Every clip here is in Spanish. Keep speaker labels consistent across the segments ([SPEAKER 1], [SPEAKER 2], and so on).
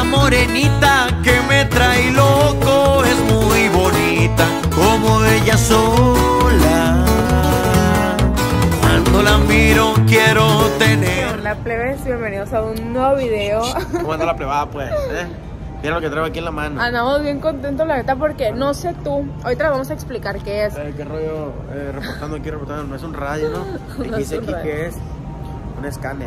[SPEAKER 1] esa morenita que me trae loco es muy bonita, como ella sola. Cuando la miro quiero tener.
[SPEAKER 2] Hola plebes, bienvenidos a un nuevo video.
[SPEAKER 3] ¿Cómo anda la plebada pues? Mira lo que traigo aquí en la mano.
[SPEAKER 2] Andamos bien contentos la neta porque no sé tú, ahorita vamos a explicar qué es.
[SPEAKER 3] ¿Qué rollo? Reportando, no es un radio, ¿no?
[SPEAKER 2] No
[SPEAKER 3] Y dice
[SPEAKER 2] es un
[SPEAKER 3] aquí
[SPEAKER 2] radio.
[SPEAKER 3] que es un escáner.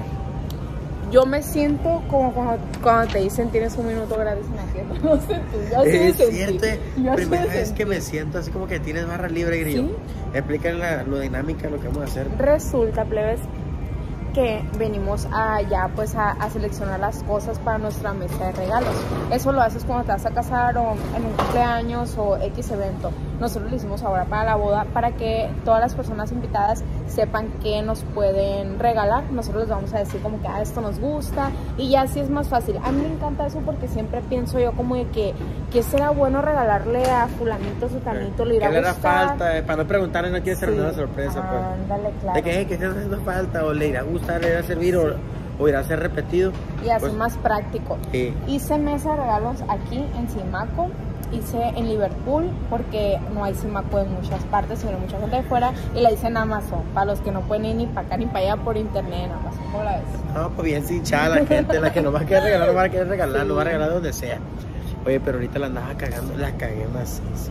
[SPEAKER 2] Yo me siento como cuando te dicen tienes un minuto gratis en la tienda. No sé tú, yo así me
[SPEAKER 3] Es
[SPEAKER 2] sentí.
[SPEAKER 3] cierto,
[SPEAKER 2] Yo así
[SPEAKER 3] primera
[SPEAKER 2] me
[SPEAKER 3] vez
[SPEAKER 2] sentí.
[SPEAKER 3] que me siento así como que tienes barra libre, grillo.
[SPEAKER 2] ¿Sí?
[SPEAKER 3] Explíquenle lo dinámica, lo que vamos a hacer.
[SPEAKER 2] Resulta, plebes, que venimos allá pues a seleccionar las cosas para nuestra mesa de regalos. Eso lo haces cuando te vas a casar o en un cumpleaños o X evento. Nosotros lo hicimos ahora para la boda, para que todas las personas invitadas sepan qué nos pueden regalar. Nosotros les vamos a decir como que esto nos gusta y ya así es más fácil. A mí me encanta eso porque siempre pienso yo como de que será bueno regalarle a fulanito, sutanito, le irá
[SPEAKER 3] ¿Qué
[SPEAKER 2] a
[SPEAKER 3] le hará
[SPEAKER 2] gustar.
[SPEAKER 3] falta? Para no preguntarle, no quiere ser una sorpresa, pues.
[SPEAKER 2] Ándale, claro.
[SPEAKER 3] De que, ¿qué está haciendo falta? O le irá a gustar, le irá a servir, o irá a ser repetido.
[SPEAKER 2] Y así
[SPEAKER 3] Pues,
[SPEAKER 2] más práctico.
[SPEAKER 3] sí.
[SPEAKER 2] Hice mesa de regalos aquí en Simaco, hice en Liverpool porque no hay Simaco en muchas partes, sino mucha gente de fuera, y la hice en Amazon, para los que no pueden ir ni para acá ni para allá por internet en Amazon. ¿Cómo la ves?
[SPEAKER 3] No, pues bien hinchada la gente, la que no va a querer regalar, no va a querer regalar,
[SPEAKER 2] Sí.
[SPEAKER 3] no va a regalar donde sea. Oye, pero ahorita la andaba cagando, la cagué macizo.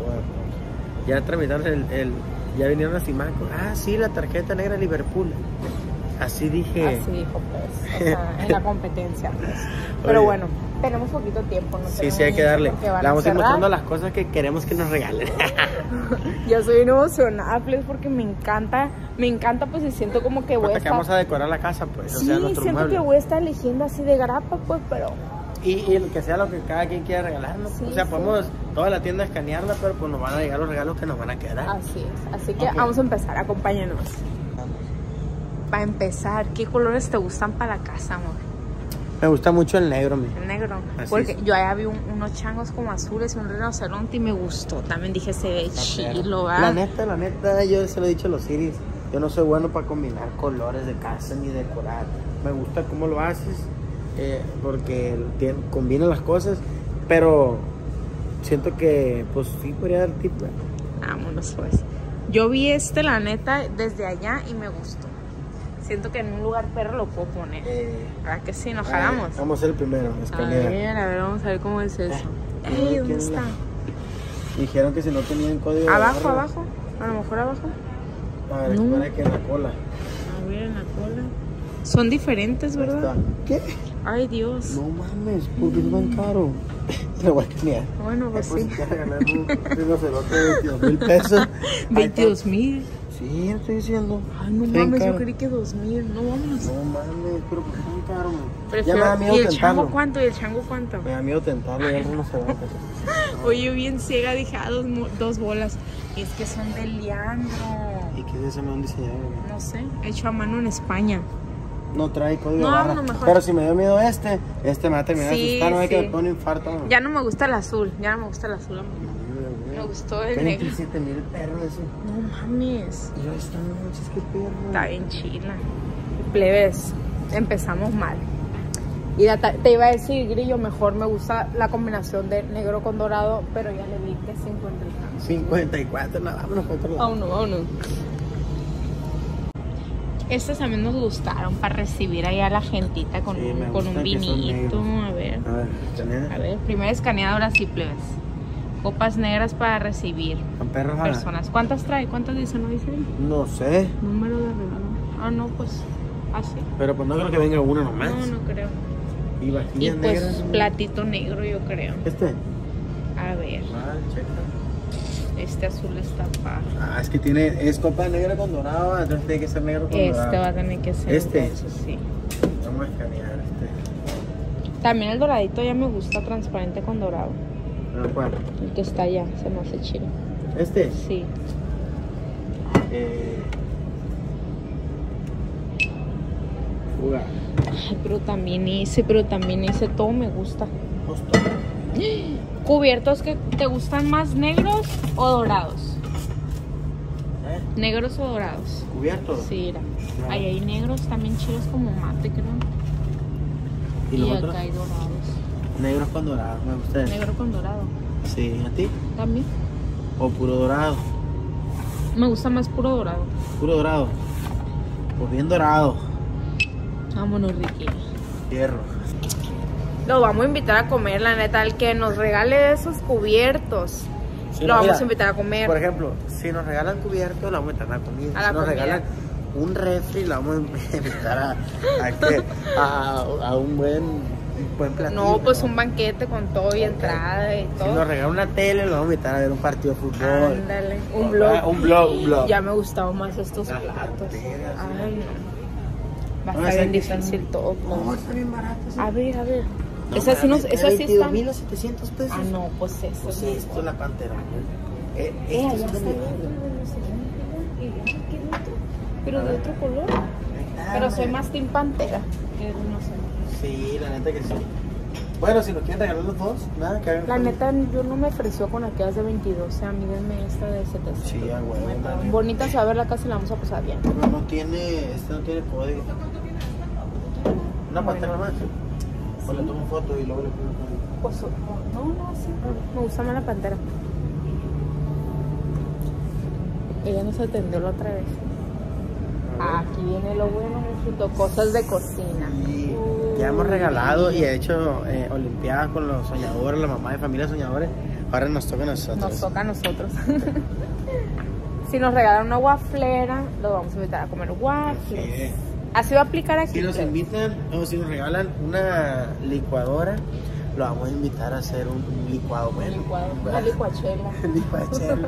[SPEAKER 3] Ya tramitaron ya vinieron a Simaco. Ah, sí, la tarjeta negra de Liverpool. Así dije.
[SPEAKER 2] Así dijo, pues, o sea, en la competencia, pues. Pero
[SPEAKER 3] Oye.
[SPEAKER 2] bueno, tenemos poquito tiempo, ¿no?
[SPEAKER 3] Sí, sí, hay que darle.
[SPEAKER 2] Porque van
[SPEAKER 3] Le
[SPEAKER 2] a
[SPEAKER 3] vamos a ir
[SPEAKER 2] cerrar.
[SPEAKER 3] mostrando las cosas que queremos que nos regalen.
[SPEAKER 2] Yo soy bien emocionada, pues, porque me encanta, pues, y siento como que voy a
[SPEAKER 3] Porque
[SPEAKER 2] estar...
[SPEAKER 3] vamos a decorar la casa, pues.
[SPEAKER 2] Sí,
[SPEAKER 3] o sea, nuestro
[SPEAKER 2] siento
[SPEAKER 3] mueble.
[SPEAKER 2] que voy a estar eligiendo así de grapa, pues, pero...
[SPEAKER 3] Y lo que sea lo que cada quien quiera regalarnos.
[SPEAKER 2] Sí,
[SPEAKER 3] o sea,
[SPEAKER 2] sí.
[SPEAKER 3] podemos toda la tienda escanearla, pero pues nos van a llegar los regalos que nos van a quedar.
[SPEAKER 2] Así es, así que
[SPEAKER 3] Ok.
[SPEAKER 2] vamos a empezar, acompáñenos. Para empezar, ¿qué colores te gustan para la casa, amor?
[SPEAKER 3] Me gusta mucho el negro, mi.
[SPEAKER 2] El negro.
[SPEAKER 3] Así
[SPEAKER 2] Porque
[SPEAKER 3] es.
[SPEAKER 2] yo allá vi unos changos como azules y un rinoceronte y me gustó. También dije, se ve chilo,
[SPEAKER 3] La
[SPEAKER 2] ¿verdad?
[SPEAKER 3] neta, yo se lo he dicho a los Iris. Yo no soy bueno para combinar colores de casa ni decorar. Me gusta cómo lo haces, porque combina las cosas, pero siento que, pues sí, podría dar tipo.
[SPEAKER 2] Vámonos, pues. Yo vi la neta, desde allá y me gustó. Siento que en un lugar perro lo puedo poner. ¿Verdad que sí? ¿Nos jalamos?
[SPEAKER 3] Vamos a ser el primero,
[SPEAKER 2] A
[SPEAKER 3] escanear.
[SPEAKER 2] ver, vamos a ver cómo es eso.
[SPEAKER 3] ¿quién
[SPEAKER 2] Ey, ¿dónde
[SPEAKER 3] es
[SPEAKER 2] está?
[SPEAKER 3] Dijeron que si no tenían código de
[SPEAKER 2] Abajo,
[SPEAKER 3] barra,
[SPEAKER 2] abajo. A lo mejor abajo.
[SPEAKER 3] A ver,
[SPEAKER 2] No.
[SPEAKER 3] para que en la cola.
[SPEAKER 2] A ver, en la cola. Son diferentes,
[SPEAKER 3] Ahí
[SPEAKER 2] ¿verdad?
[SPEAKER 3] está. ¿Qué?
[SPEAKER 2] Ay, Dios.
[SPEAKER 3] No mames, ¿por qué es tan caro? Te lo voy a escanear.
[SPEAKER 2] Bueno, pues sí.
[SPEAKER 3] Pues te regalar un rinoceronte de 22,000 pesos.
[SPEAKER 2] 22,000.
[SPEAKER 3] Sí, estoy diciendo.
[SPEAKER 2] Ay, no
[SPEAKER 3] Está bien
[SPEAKER 2] mames, yo
[SPEAKER 3] caro.
[SPEAKER 2] creí que 2,000. No mames.
[SPEAKER 3] No mames, pero ¿por qué tan caro, man?
[SPEAKER 2] Prefiero-
[SPEAKER 3] Ya me da miedo
[SPEAKER 2] ¿Y el chango
[SPEAKER 3] tentarlo.
[SPEAKER 2] cuánto? ¿Y el chango cuánto?
[SPEAKER 3] Me da miedo tentarlo, ya el rinoceronte.
[SPEAKER 2] Oye, bien ciega, dije, dos bolas. Y es que son de liandro.
[SPEAKER 3] ¿Y qué es ese man diseñado?
[SPEAKER 2] No sé, hecho a mano en España.
[SPEAKER 3] No trae código
[SPEAKER 2] No,
[SPEAKER 3] de barra.
[SPEAKER 2] no, mejor.
[SPEAKER 3] Pero si me dio miedo me va a terminar
[SPEAKER 2] Sí,
[SPEAKER 3] asustando, hay que
[SPEAKER 2] sí.
[SPEAKER 3] me pone un infarto. Man.
[SPEAKER 2] Ya no me gusta el azul, amor. Me gustó el negro.
[SPEAKER 3] 27,000 perros ese.
[SPEAKER 2] No mames.
[SPEAKER 3] Y ahí está, no manches, qué perro.
[SPEAKER 2] Está bien chila. Plebes, empezamos mal. Y te iba a decir, Grillo, mejor me gusta la combinación de negro con dorado, pero ya le di que 50.
[SPEAKER 3] 54, no, vámonos para otro lado.
[SPEAKER 2] Vámonos. Estos también nos gustaron para recibir allá a la gentita con,
[SPEAKER 3] Sí, me
[SPEAKER 2] con un
[SPEAKER 3] gustan que son
[SPEAKER 2] vinito.
[SPEAKER 3] negros.
[SPEAKER 2] A ver.
[SPEAKER 3] A ver, escanea.
[SPEAKER 2] A ver, primera escaneadora, sí, plebes. Copas negras para recibir
[SPEAKER 3] Con perros
[SPEAKER 2] personas. ¿Cuántas trae? ¿Cuántas dice? ¿No dice?
[SPEAKER 3] No sé,
[SPEAKER 2] Número de regalo. Ah, no, pues así.
[SPEAKER 3] pero pues no creo que venga uno nomás.
[SPEAKER 2] No creo.
[SPEAKER 3] Y
[SPEAKER 2] Y
[SPEAKER 3] vajillas
[SPEAKER 2] pues
[SPEAKER 3] negras.
[SPEAKER 2] platito negro, yo creo.
[SPEAKER 3] Este.
[SPEAKER 2] A ver,
[SPEAKER 3] Ah, checa.
[SPEAKER 2] este azul está para.
[SPEAKER 3] Ah, es que es copa negra con dorado, entonces tiene que ser negro con dorado.
[SPEAKER 2] Este va a tener que ser.
[SPEAKER 3] Este.
[SPEAKER 2] Entonces, sí.
[SPEAKER 3] Vamos a escanear este.
[SPEAKER 2] También el doradito ya me gusta transparente con dorado.
[SPEAKER 3] Ah, ¿cuál?
[SPEAKER 2] El que está allá, se me hace chido.
[SPEAKER 3] Este.
[SPEAKER 2] Sí.
[SPEAKER 3] Fuga.
[SPEAKER 2] Ay, pero también ese todo me gusta.
[SPEAKER 3] Justo.
[SPEAKER 2] ¿Cubiertos que te gustan más negros o dorados? ¿Negros o dorados?
[SPEAKER 3] ¿Cubiertos?
[SPEAKER 2] Sí, mira.
[SPEAKER 3] No.
[SPEAKER 2] Ahí hay negros también chidos como mate, creo.
[SPEAKER 3] ¿Y los otros?
[SPEAKER 2] acá hay dorados.
[SPEAKER 3] Negros con dorado, me gusta eso.
[SPEAKER 2] Negro con dorado.
[SPEAKER 3] Sí, ¿a ti?
[SPEAKER 2] También.
[SPEAKER 3] O puro dorado.
[SPEAKER 2] Me gusta más puro dorado.
[SPEAKER 3] Puro dorado. Pues bien dorado.
[SPEAKER 2] Vámonos, Ricky.
[SPEAKER 3] Hierro.
[SPEAKER 2] Lo vamos a invitar a comer, la neta. El que nos regale esos cubiertos,
[SPEAKER 3] Sí,
[SPEAKER 2] lo vamos
[SPEAKER 3] mira,
[SPEAKER 2] a invitar a comer.
[SPEAKER 3] Por ejemplo, si nos regalan cubiertos, la vamos a invitar a la comida.
[SPEAKER 2] A la
[SPEAKER 3] Si nos
[SPEAKER 2] comida.
[SPEAKER 3] regalan un refri, la vamos a invitar a un buen platillo.
[SPEAKER 2] No, pues
[SPEAKER 3] ¿no?
[SPEAKER 2] un banquete con todo y entrada y
[SPEAKER 3] Si
[SPEAKER 2] todo.
[SPEAKER 3] nos regalan una tele, lo vamos a invitar a ver un partido de fútbol.
[SPEAKER 2] Ándale, un blog.
[SPEAKER 3] Un blog.
[SPEAKER 2] Ya me gustaban más estos
[SPEAKER 3] Las
[SPEAKER 2] platos.
[SPEAKER 3] carteras,
[SPEAKER 2] Ay, no. Va a
[SPEAKER 3] No,
[SPEAKER 2] estar
[SPEAKER 3] esa
[SPEAKER 2] bien
[SPEAKER 3] que están-
[SPEAKER 2] difícil todo.
[SPEAKER 3] No,
[SPEAKER 2] pues.
[SPEAKER 3] está bien barato. Sí.
[SPEAKER 2] A ver.
[SPEAKER 3] No,
[SPEAKER 2] Esa sí,
[SPEAKER 3] mames,
[SPEAKER 2] esa sí está.
[SPEAKER 3] 22,700 pesos.
[SPEAKER 2] Ah, no, pues eso.
[SPEAKER 3] Pues
[SPEAKER 2] no.
[SPEAKER 3] esto es la pantera.
[SPEAKER 2] Allá
[SPEAKER 3] Esto
[SPEAKER 2] está
[SPEAKER 3] es de
[SPEAKER 2] bien.
[SPEAKER 3] mi
[SPEAKER 2] ¿Qué de otro? Pero
[SPEAKER 3] A
[SPEAKER 2] de
[SPEAKER 3] ver.
[SPEAKER 2] otro color. Pero soy más team pantera. Que no sé.
[SPEAKER 3] Sí, la neta que sí. Bueno, si nos quieren regalar los dos, nada, que hagan.
[SPEAKER 2] La neta, yo no me ofreció con aquellas de 22. O sea, mírenme esta de 700.
[SPEAKER 3] Sí, a huevo, la neta.
[SPEAKER 2] Bonita, se va a ver la casa y la vamos a pasar bien.
[SPEAKER 3] Pero no tiene, este no tiene código. Una pantera más. O le tomo foto y luego le pongo código.
[SPEAKER 2] Pues, no, sí. Me gusta más la pantera. Ella nos atendió la otra vez. Aquí viene lo bueno, mijito, cosas de cocina.
[SPEAKER 3] Y ya hemos regalado y he hecho olimpiadas con los soñadores, la mamá de familia soñadores. Ahora nos toca a nosotros.
[SPEAKER 2] Nos toca a nosotros. Si nos regalan una wafflera, los vamos a invitar a comer waffles. Así va a aplicar aquí.
[SPEAKER 3] Si nos invitan o si nos regalan una licuadora, lo vamos a invitar a hacer un licuado bueno.
[SPEAKER 2] Una licuachela.
[SPEAKER 3] Licuachela.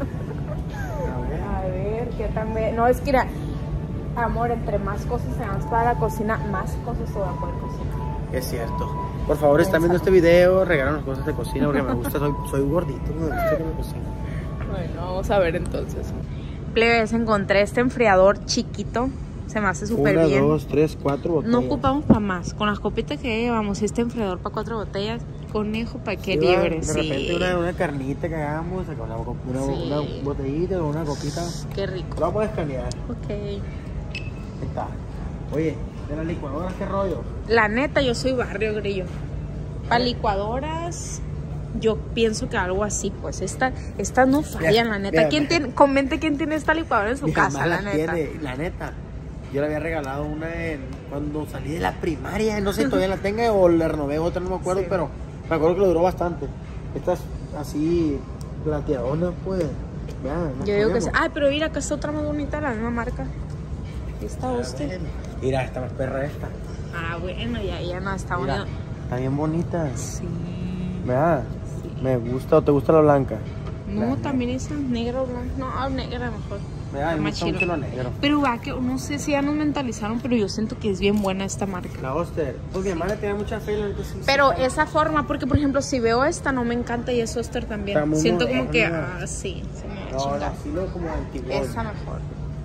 [SPEAKER 2] A ver, ¿qué también? No, es que mira, amor, entre más cosas tengamos para la cocina, más cosas se van a poder cocinar.
[SPEAKER 3] Es cierto. Por favor, están viendo este video, regálanos cosas de cocina porque me gusta, soy gordito, me gusta que me cocina.
[SPEAKER 2] Bueno, vamos a ver entonces. Plebes, encontré este enfriador chiquito. Se me hace súper
[SPEAKER 3] 1,
[SPEAKER 2] bien.
[SPEAKER 3] 2, 3, 4 botellas.
[SPEAKER 2] No ocupamos para más. Con las copitas que llevamos, este enfriador para 4 botellas, conejo para que
[SPEAKER 3] Sí,
[SPEAKER 2] libre.
[SPEAKER 3] de
[SPEAKER 2] Sí.
[SPEAKER 3] repente una carnita que hagamos, saca una botellita o una coquita.
[SPEAKER 2] Qué rico.
[SPEAKER 3] Lo vamos a escanear.
[SPEAKER 2] Ok.
[SPEAKER 3] Ahí está. Oye, de las licuadoras, ¿qué rollo?
[SPEAKER 2] La neta, yo soy barrio grillo. Para licuadoras, yo pienso que algo así, pues estas no fallan, la neta.
[SPEAKER 3] Mira,
[SPEAKER 2] ¿Quién tiene, comente quién tiene esta licuadora en su
[SPEAKER 3] Mi
[SPEAKER 2] casa,
[SPEAKER 3] mamá
[SPEAKER 2] la
[SPEAKER 3] la
[SPEAKER 2] neta?
[SPEAKER 3] tiene, la neta. Yo le había regalado una cuando salí de la primaria, no sé si todavía la tenga o le renové otra, no me acuerdo,
[SPEAKER 2] Sí.
[SPEAKER 3] pero me acuerdo que lo duró bastante. Estas así plateadonas, pues. Vean,
[SPEAKER 2] Yo digo que sí. Ay, pero mira, acá está otra más bonita, la misma marca. Esta usted.
[SPEAKER 3] Mira, está más perra esta.
[SPEAKER 2] Ah, bueno, ya no, está
[SPEAKER 3] Mira,
[SPEAKER 2] bonita.
[SPEAKER 3] está bien bonita.
[SPEAKER 2] Sí.
[SPEAKER 3] Vea, me gusta o te gusta la blanca.
[SPEAKER 2] No, también esa negra o blanca. No, negra mejor.
[SPEAKER 3] Vea, me
[SPEAKER 2] Más
[SPEAKER 3] gusta
[SPEAKER 2] chido.
[SPEAKER 3] mucho lo negro.
[SPEAKER 2] Pero va que no sé si ya nos mentalizaron, pero yo siento que es bien buena esta marca.
[SPEAKER 3] La Oster, pues mi mamá le tenía mucha fe, la neta sí.
[SPEAKER 2] Pero
[SPEAKER 3] sí,
[SPEAKER 2] esa forma, porque por ejemplo, si veo esta no me encanta y es Oster también.
[SPEAKER 3] Está muy
[SPEAKER 2] Siento como que,
[SPEAKER 3] moderna.
[SPEAKER 2] sí, se me va a
[SPEAKER 3] no,
[SPEAKER 2] chingar.
[SPEAKER 3] así lo como antiguo.
[SPEAKER 2] Esa mejor.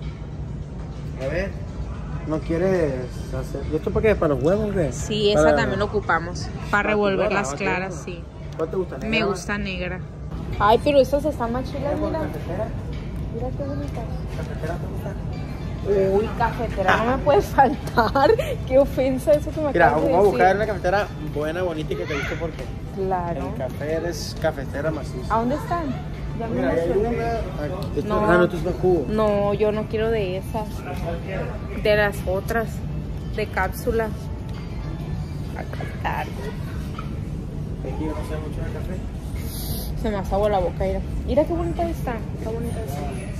[SPEAKER 3] A ver, ¿no quieres hacer? ¿Y esto para qué? ¿Para los huevos o qué?
[SPEAKER 2] Sí, esa
[SPEAKER 3] Para-
[SPEAKER 2] también lo ocupamos. Para revolver las
[SPEAKER 3] batidora,
[SPEAKER 2] claras,
[SPEAKER 3] batidora.
[SPEAKER 2] sí.
[SPEAKER 3] ¿Cuál te gusta?
[SPEAKER 2] Me gusta negra. Ay, pero estas están más chidas, mira.
[SPEAKER 3] ¿Cafetera?
[SPEAKER 2] Mira qué bonitas.
[SPEAKER 3] ¿Cafetera te gusta?
[SPEAKER 2] Uy, cafetera, no me puede faltar. Qué ofensa eso que me
[SPEAKER 3] Mira,
[SPEAKER 2] acabas de
[SPEAKER 3] vamos a buscar
[SPEAKER 2] decir.
[SPEAKER 3] una cafetera buena, bonita y que te guste porque
[SPEAKER 2] Claro.
[SPEAKER 3] el café es cafetera maciza.
[SPEAKER 2] ¿A dónde están? Ya me
[SPEAKER 3] Mira, ahí hay
[SPEAKER 2] emocioné.
[SPEAKER 3] una. Esto,
[SPEAKER 2] No.
[SPEAKER 3] no, esto es más jugo.
[SPEAKER 2] No, yo no quiero de esas. De las otras. De cápsula. A captar.
[SPEAKER 3] Es que yo no sé mucho de café.
[SPEAKER 2] Se me hace agua la boca, mira. Mira qué bonita está. Está bonita está.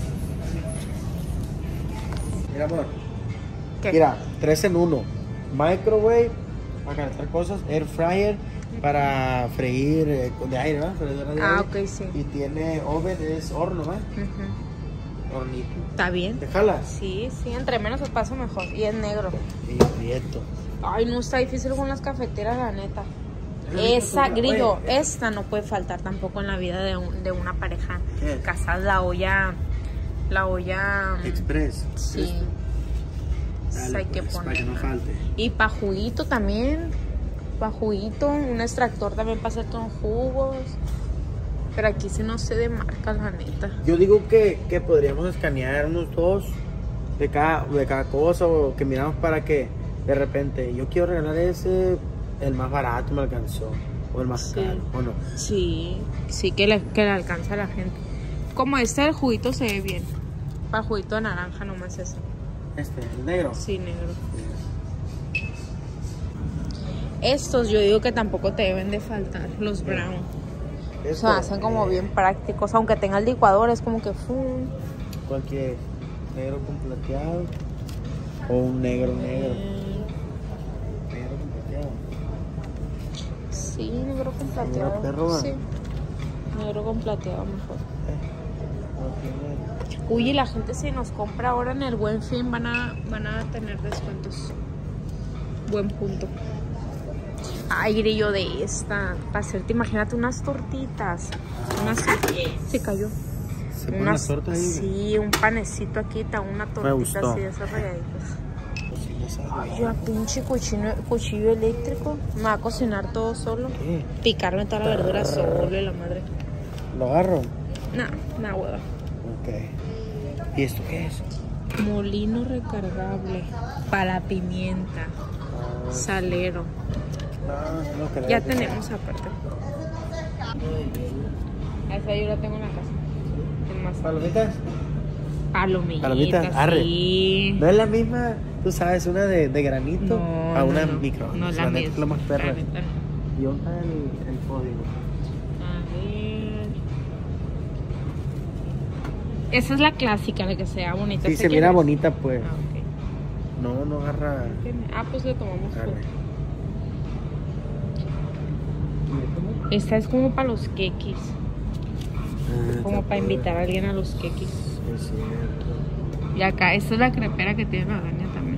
[SPEAKER 3] Mira, amor.
[SPEAKER 2] ¿Qué?
[SPEAKER 3] Mira, 3 en 1. Microwave para calentar cosas. Air fryer para freír de aire, ¿verdad? Freidora de
[SPEAKER 2] Ah,
[SPEAKER 3] aire.
[SPEAKER 2] ok, sí.
[SPEAKER 3] Y tiene oven, es horno, ¿verdad?
[SPEAKER 2] Ujú.
[SPEAKER 3] Hornito.
[SPEAKER 2] Está bien.
[SPEAKER 3] ¿Te jalas?
[SPEAKER 2] Sí, entre menos espacio mejor. Y es negro.
[SPEAKER 3] Y prieto.
[SPEAKER 2] Ay, no, está difícil con las cafeteras, la neta.
[SPEAKER 3] Oye,
[SPEAKER 2] Esa, grillo,
[SPEAKER 3] oye,
[SPEAKER 2] esta no puede faltar tampoco en la vida de una pareja
[SPEAKER 3] ¿Qué?
[SPEAKER 2] casada. La olla.
[SPEAKER 3] Express.
[SPEAKER 2] Sí. Esa hay que
[SPEAKER 3] pues, para
[SPEAKER 2] poner.
[SPEAKER 3] que no falte.
[SPEAKER 2] Y para juguito también. Para juguito. Un extractor también para hacer con jugos. Pero aquí sí no sé de marca, la neta.
[SPEAKER 3] Yo digo que podríamos escanear unos dos de cada cosa o que miramos para que de repente yo quiero regalar ese, el más barato me alcanzó. o el más
[SPEAKER 2] Sí.
[SPEAKER 3] caro, ¿o no?
[SPEAKER 2] Sí, sí que le alcanza a la gente. Como el juguito se ve bien. Para juguito de naranja nomás eso.
[SPEAKER 3] El negro.
[SPEAKER 2] Sí, negro. Estos yo digo que tampoco te deben de faltar, los brown. O sea, hacen como bien prácticos, aunque tenga el licuador, es como que
[SPEAKER 3] Cualquier negro con plateado o un negro. Negro con plateado.
[SPEAKER 2] Sí, negro con plateado.
[SPEAKER 3] Negro perro,
[SPEAKER 2] Sí. Negro con plateado mejor.
[SPEAKER 3] No tiene.
[SPEAKER 2] Uy, y la gente si nos compra ahora en el Buen Fin van a tener descuentos. Buen punto. Ay, grillo de esta. Para hacerte, imagínate unas tortitas. Se cayó.
[SPEAKER 3] ¿Se ponen las tortas ahí?
[SPEAKER 2] Sí, un panecito aquí, una tortita así de esas rayaditas. Ay, ya pinche cuchillo eléctrico. Me va a cocinar todo solo.
[SPEAKER 3] ¿Qué?
[SPEAKER 2] Picarme toda la verdura solo y la madre.
[SPEAKER 3] ¿Lo agarro?
[SPEAKER 2] Nah, hueva.
[SPEAKER 3] Ok. ¿Y esto qué es?
[SPEAKER 2] Molino recargable para pimienta. Salero.
[SPEAKER 3] No creo.
[SPEAKER 2] Ya tenemos aparte. Esa yo la tengo en la casa. En más.
[SPEAKER 3] ¿Palomitas?
[SPEAKER 2] Palomitas,
[SPEAKER 3] arre.
[SPEAKER 2] sí.
[SPEAKER 3] No es la misma, tú sabes, una de granito
[SPEAKER 2] No,
[SPEAKER 3] a una
[SPEAKER 2] no,
[SPEAKER 3] micro.
[SPEAKER 2] no es la
[SPEAKER 3] neta es
[SPEAKER 2] misma.
[SPEAKER 3] la más perra.
[SPEAKER 2] La neta no.
[SPEAKER 3] Y otra el código.
[SPEAKER 2] A ver. Esa es la clásica, la que sea bonita.
[SPEAKER 3] Sí,
[SPEAKER 2] ¿Esa
[SPEAKER 3] se
[SPEAKER 2] quién
[SPEAKER 3] mira
[SPEAKER 2] es?
[SPEAKER 3] bonita, pues.
[SPEAKER 2] Ah, ok.
[SPEAKER 3] No agarra.
[SPEAKER 2] Pues le tomamos
[SPEAKER 3] Arre.
[SPEAKER 2] foto. Esta es como para los quequis. Como para invitar a alguien a los quequis.
[SPEAKER 3] Es cierto.
[SPEAKER 2] Y acá, esta es la crepera que tiene la Dania también.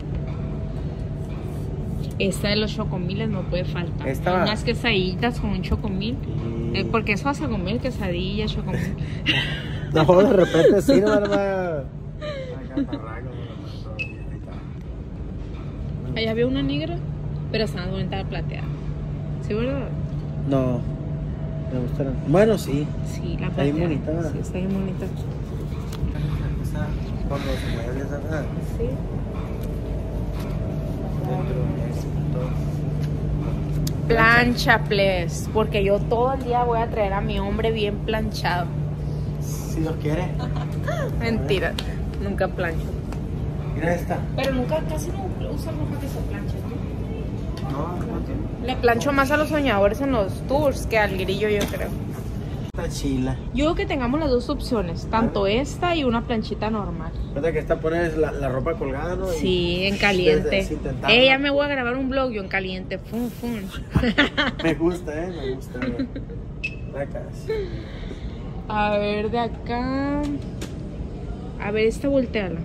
[SPEAKER 2] Esta de los chocomiles no puede faltar.
[SPEAKER 3] Esta-
[SPEAKER 2] Unas quesadillitas con un chocomil.
[SPEAKER 3] Y-
[SPEAKER 2] Porque eso vas a comer quesadillas, chocomil.
[SPEAKER 3] No, de repente sí, no, hermano.
[SPEAKER 2] Allá había una negra, pero estaba bonita la plateada. ¿Sí, verdad?
[SPEAKER 3] No, me gustaron. Bueno, sí.
[SPEAKER 2] Sí, la
[SPEAKER 3] Está bien
[SPEAKER 2] plateada.
[SPEAKER 3] bonita, ¿verdad?
[SPEAKER 2] Sí, está bien bonita.
[SPEAKER 3] Con los muebles, ¿verdad?
[SPEAKER 2] Sí. Plancha, please. Porque yo todo el día voy a traer a mi hombre bien planchado.
[SPEAKER 3] Si lo quiere.
[SPEAKER 2] Mentira, nunca plancho.
[SPEAKER 3] Mira esta.
[SPEAKER 2] Pero nunca, casi no uso ropa que se planche, ¿no?
[SPEAKER 3] No,
[SPEAKER 2] Le plancho más a los soñadores en los tours que al grillo, yo creo.
[SPEAKER 3] está chila.
[SPEAKER 2] Yo creo que tengamos las dos opciones, tanto esta y una planchita normal.
[SPEAKER 3] Cuenta que esta pones la ropa colgada, ¿no? Y
[SPEAKER 2] Sí, en caliente.
[SPEAKER 3] desde- intentarlo.
[SPEAKER 2] Ya me voy a grabar un vlog yo en caliente. Fum.
[SPEAKER 3] Me gusta, me gusta. Sacas.
[SPEAKER 2] A ver, de acá. A ver, esta volteala.